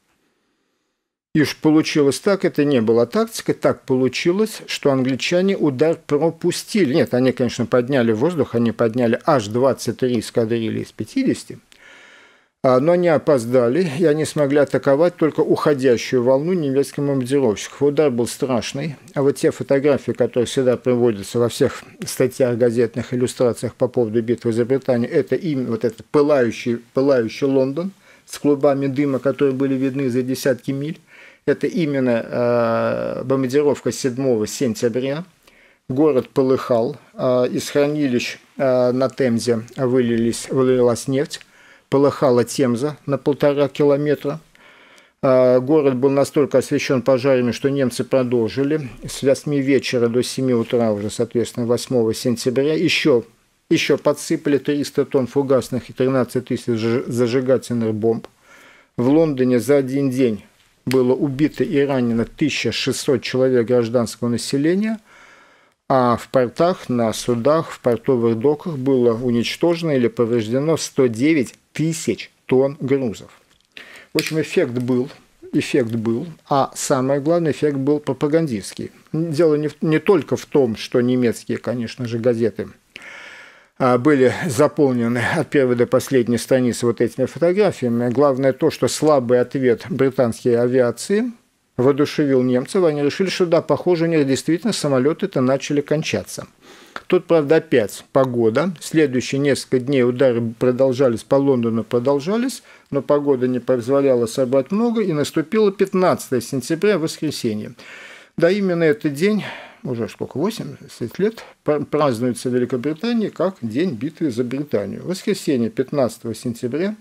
И уж получилось так, это не была тактика, так получилось, что англичане удар пропустили. Нет, они, конечно, подняли в воздух, они подняли аж 23 эскадрильи из 50, но они опоздали, и они смогли атаковать только уходящую волну немецких бомбардировщиков. Удар был страшный, а вот те фотографии, которые всегда приводятся во всех статьях, газетных иллюстрациях по поводу битвы за Британию, это именно вот этот пылающий Лондон с клубами дыма, которые были видны за десятки миль. Это именно бомбардировка 7 сентября. Город полыхал, из хранилищ на Темзе вылилась нефть, полыхала Темза на 1,5 километра. Город был настолько освещен пожарами, что немцы продолжили с 8 вечера до 7 утра, уже, соответственно, 8 сентября. Еще подсыпали 300 тонн фугасных и 13 тысяч зажигательных бомб. В Лондоне за один день было убито и ранено 1600 человек гражданского населения, а в портах, на судах, в портовых доках было уничтожено или повреждено 109 тысяч тонн грузов. В общем, эффект был, а самое главное, эффект был пропагандистский. Дело не только в том, что немецкие, конечно же, газеты были заполнены от первой до последней страницы вот этими фотографиями. Главное то, что слабый ответ британской авиации воодушевил немцев. Они решили, что да, похоже, у них действительно самолеты-то начали кончаться. Тут, правда, опять погода. Следующие несколько дней удары продолжались, по Лондону продолжались, но погода не позволяла собрать много, и наступило 15 сентября, воскресенье. Да, именно этот день, уже сколько, 80 лет, празднуется в Великобритании как День битвы за Британию. Воскресенье 15 сентября,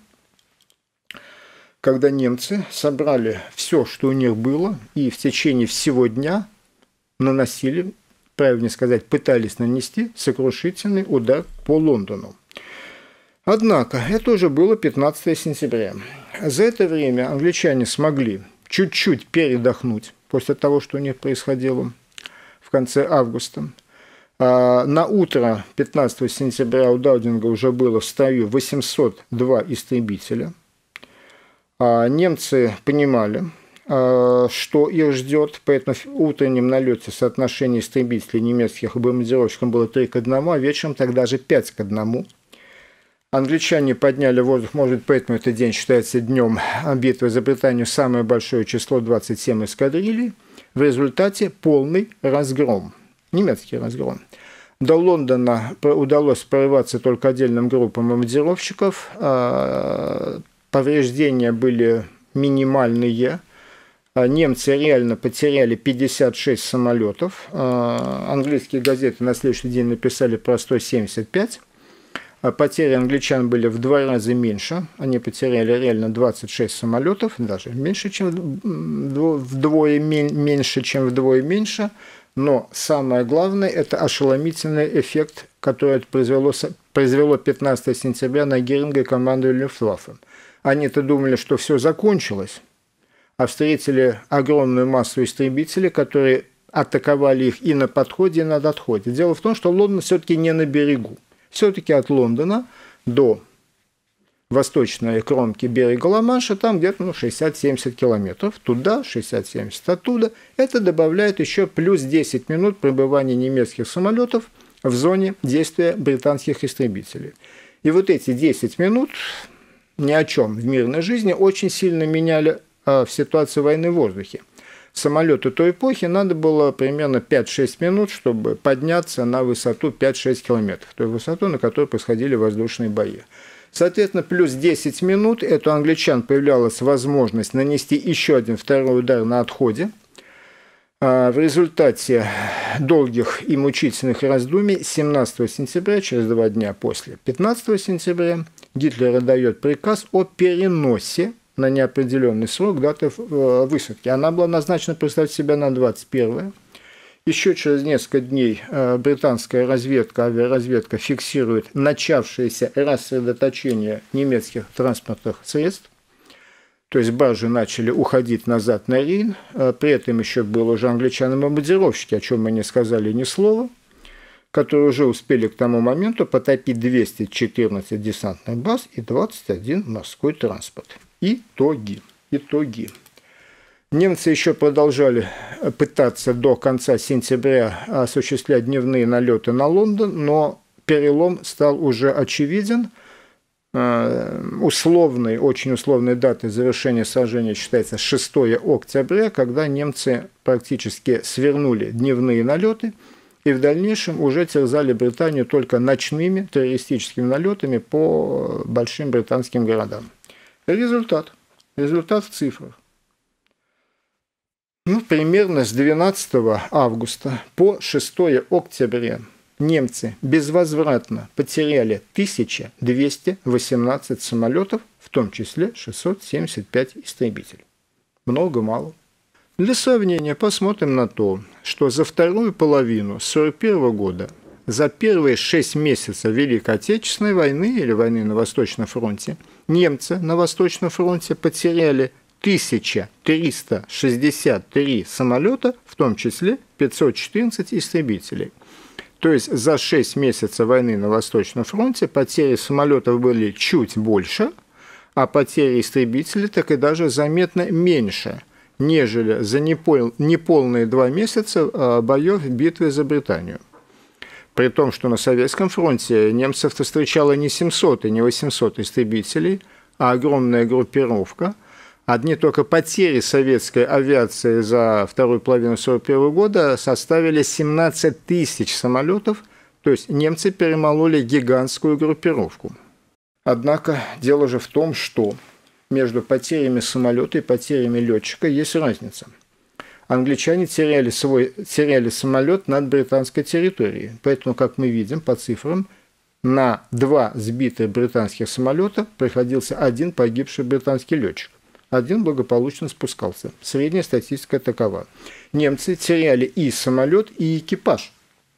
когда немцы собрали все, что у них было, и в течение всего дня наносили, правильнее сказать, пытались нанести сокрушительный удар по Лондону. Однако, это уже было 15 сентября. За это время англичане смогли чуть-чуть передохнуть после того, что у них происходило в конце августа. На утро 15 сентября у Даудинга уже было в строю 802 истребителя. Немцы понимали, что их ждет, поэтому в утреннем налете соотношение истребителей немецких и бомбардировщиков было 3 к 1, а вечером тогда же 5 к 1. Англичане подняли в воздух, может быть, поэтому этот день считается днем битвы за Британию, самое большое число 27 эскадрилий. В результате полный разгром, немецкий разгром. До Лондона удалось прорваться только отдельным группам бомбардировщиков. Повреждения были минимальные. Немцы реально потеряли 56 самолетов. Английские газеты на следующий день написали про 175. Потери англичан были в 2 раза меньше. Они потеряли реально 26 самолетов, даже меньше, чем вдвое меньше. Но самое главное – это ошеломительный эффект, который произвело 15 сентября на Геринга и команду Люфтваффе. Они-то думали, что все закончилось, а встретили огромную массу истребителей, которые атаковали их и на подходе, и на отходе. Дело в том, что Лондон все-таки не на берегу. Все-таки от Лондона до восточной кромки берега Ла-Манша там где-то 60-70 километров. Туда 60-70, оттуда. Это добавляет еще плюс 10 минут пребывания немецких самолетов в зоне действия британских истребителей. И вот эти 10 минут ни о чем в мирной жизни очень сильно меняли в ситуации войны в воздухе. Самолету той эпохи надо было примерно 5-6 минут, чтобы подняться на высоту 5-6 километров, той высоту, на которой происходили воздушные бои. Соответственно, плюс 10 минут, это у англичан появлялась возможность нанести еще один второй удар на отходе. В результате долгих и мучительных раздумий 17 сентября, через 2 дня после 15 сентября, Гитлер отдает приказ о переносе на неопределенный срок даты высадки. Она была назначена, представьте себе, на 21-е. Еще через несколько дней британская разведка, авиаразведка фиксирует начавшееся рассредоточение немецких транспортных средств. То есть баржи начали уходить назад на Рейн. При этом еще было уже англичане-бомбардировщики, о чем мы не сказали ни слова, которые уже успели к тому моменту потопить 214 десантных баз и 21 морской транспорт. Итоги. Немцы еще продолжали пытаться до конца сентября осуществлять дневные налеты на Лондон, но перелом стал уже очевиден. Очень условной датой завершения сражения считается 6 октября, когда немцы практически свернули дневные налеты и в дальнейшем уже терзали Британию только ночными террористическими налетами по большим британским городам. Результат в цифрах. Примерно с 12 августа по 6 октября немцы безвозвратно потеряли 1218 самолетов, в том числе 675 истребителей. Много-мало. Для сравнения посмотрим на то, что за вторую половину 1941 года, за первые 6 месяцев Великой Отечественной войны или войны на Восточном фронте, немцы на Восточном фронте потеряли 1363 самолета, в том числе 514 истребителей. То есть за 6 месяцев войны на Восточном фронте потери самолетов были чуть больше, а потери истребителей так и даже заметно меньше, нежели за неполные 2 месяца боев битвы за Британию. При том, что на Советском фронте немцев-то встречало не 700 и не 800 истребителей, а огромная группировка. Одни только потери советской авиации за вторую половину 1941 года составили 17 тысяч самолетов, то есть немцы перемололи гигантскую группировку. Однако дело же в том, что между потерями самолета и потерями летчика есть разница. Англичане теряли самолет над британской территорией, поэтому, как мы видим по цифрам, на 2 сбитых британских самолета приходился 1 погибший британский летчик. 1 благополучно спускался. Средняя статистика такова. Немцы теряли и самолет, и экипаж.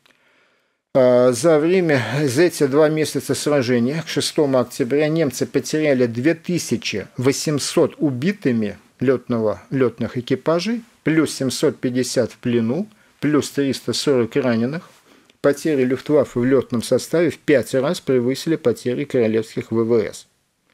За эти 2 месяца сражения, к 6 октября, немцы потеряли 2800 убитыми летных экипажей, плюс 750 в плену, плюс 340 раненых. Потери Люфтваффе в летном составе в 5 раз превысили потери королевских ВВС.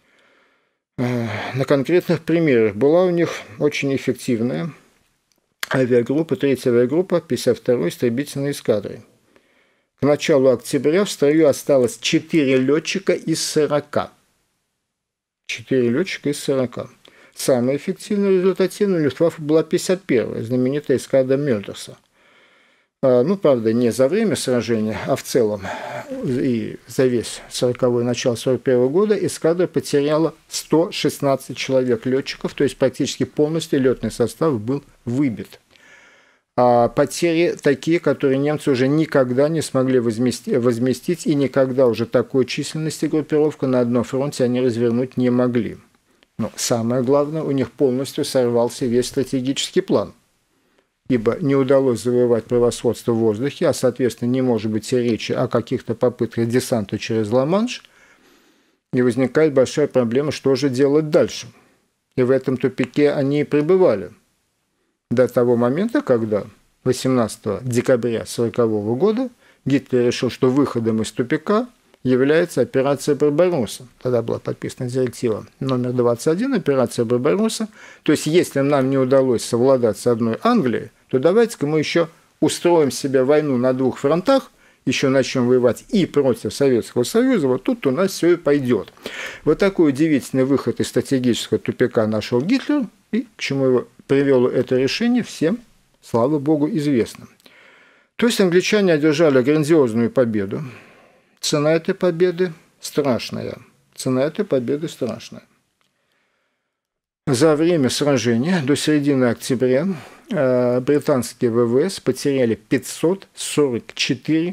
На конкретных примерах была у них очень эффективная авиагруппа, 3-я авиагруппа 52-й истребительной эскадры. К началу октября в строю осталось 4 летчика из 40. 4 летчика из 40. Самой эффективной результативной Люфтваффе была 51-я, знаменитая эскадра Мёльдерса. Правда, не за время сражения, а в целом и за весь 40-й, начало 41 года эскадра потеряла 116 человек летчиков, то есть практически полностью летный состав был выбит. А потери такие, которые немцы уже никогда не смогли возместить, и никогда уже такой численности группировку на одном фронте они развернуть не могли. Но самое главное, у них полностью сорвался весь стратегический план. Ибо не удалось завоевать превосходство в воздухе, а, соответственно, не может быть и речи о каких-то попытках десанта через Ла-Манш, и возникает большая проблема, что же делать дальше. И в этом тупике они и пребывали до того момента, когда 18 декабря 1940 года Гитлер решил, что выходом из тупика является операция «Барбаросса». Тогда была подписана директива номер 21, операция «Барбаросса». То есть, если нам не удалось совладать с одной Англией, то давайте-ка мы еще устроим себе войну на 2 фронтах, еще начнем воевать и против Советского Союза, вот тут у нас все и пойдет. Вот такой удивительный выход из стратегического тупика нашел Гитлер, и к чему его привело это решение, всем, слава богу, известно. То есть англичане одержали грандиозную победу. Цена этой победы страшная. За время сражения до середины октября британские ВВС потеряли 544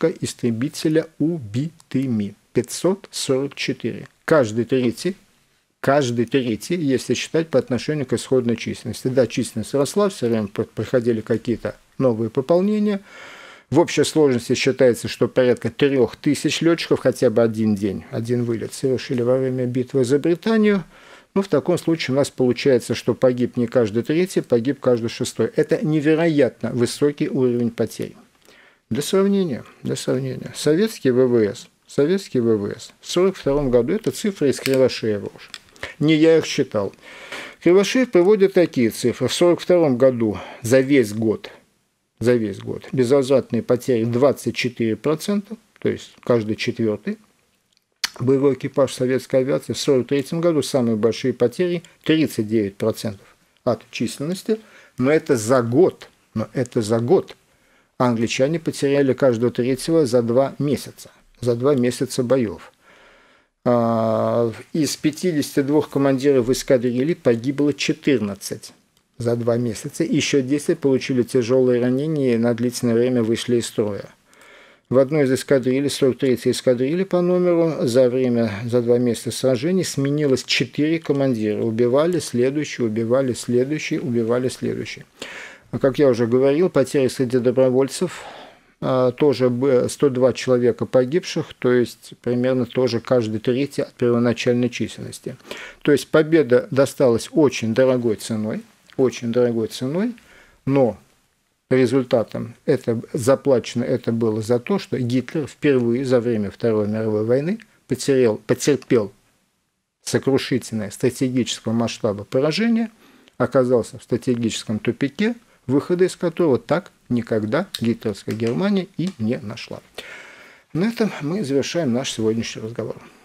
летчика-истребителя убитыми. 544. Каждый третий Каждый третий, если считать по отношению к исходной численности. Да, численность росла, все время приходили какие-то новые пополнения. В общей сложности считается, что порядка 3000 летчиков хотя бы один день, один вылет совершили во время битвы за Британию. Ну, в таком случае у нас получается, что погиб не каждый третий, погиб каждый шестой. Это невероятно высокий уровень потерь. Для сравнения, советский ВВС в 1942 году, это цифры из Кривошеева уже. Не я их считал. Кривошеев приводит такие цифры. В 1942 году за весь год безвозвратные потери 24%, то есть каждый четвертый боевой экипаж советской авиации. В 1943 году самые большие потери 39% от численности, но это за год. Англичане потеряли каждого третьего за 2 месяца. За 2 месяца боев. Из 52 командиров эскадрильи погибло 14 за 2 месяца. Еще 10 получили тяжелые ранения и на длительное время вышли из строя. В одной из эскадрилей, 43-й эскадрильи по номеру, за 2 месяца сражений сменилось 4 командира. Убивали следующий. Как я уже говорил, потери среди добровольцев тоже 102 человека погибших, то есть примерно тоже каждый третий от первоначальной численности. То есть победа досталась очень дорогой ценой, но результатом заплачено это было за то, что Гитлер впервые за время Второй мировой войны потерпел сокрушительное стратегического масштаба поражение, оказался в стратегическом тупике, выхода из которого так никогда гитлеровская Германия и не нашла. На этом мы завершаем наш сегодняшний разговор.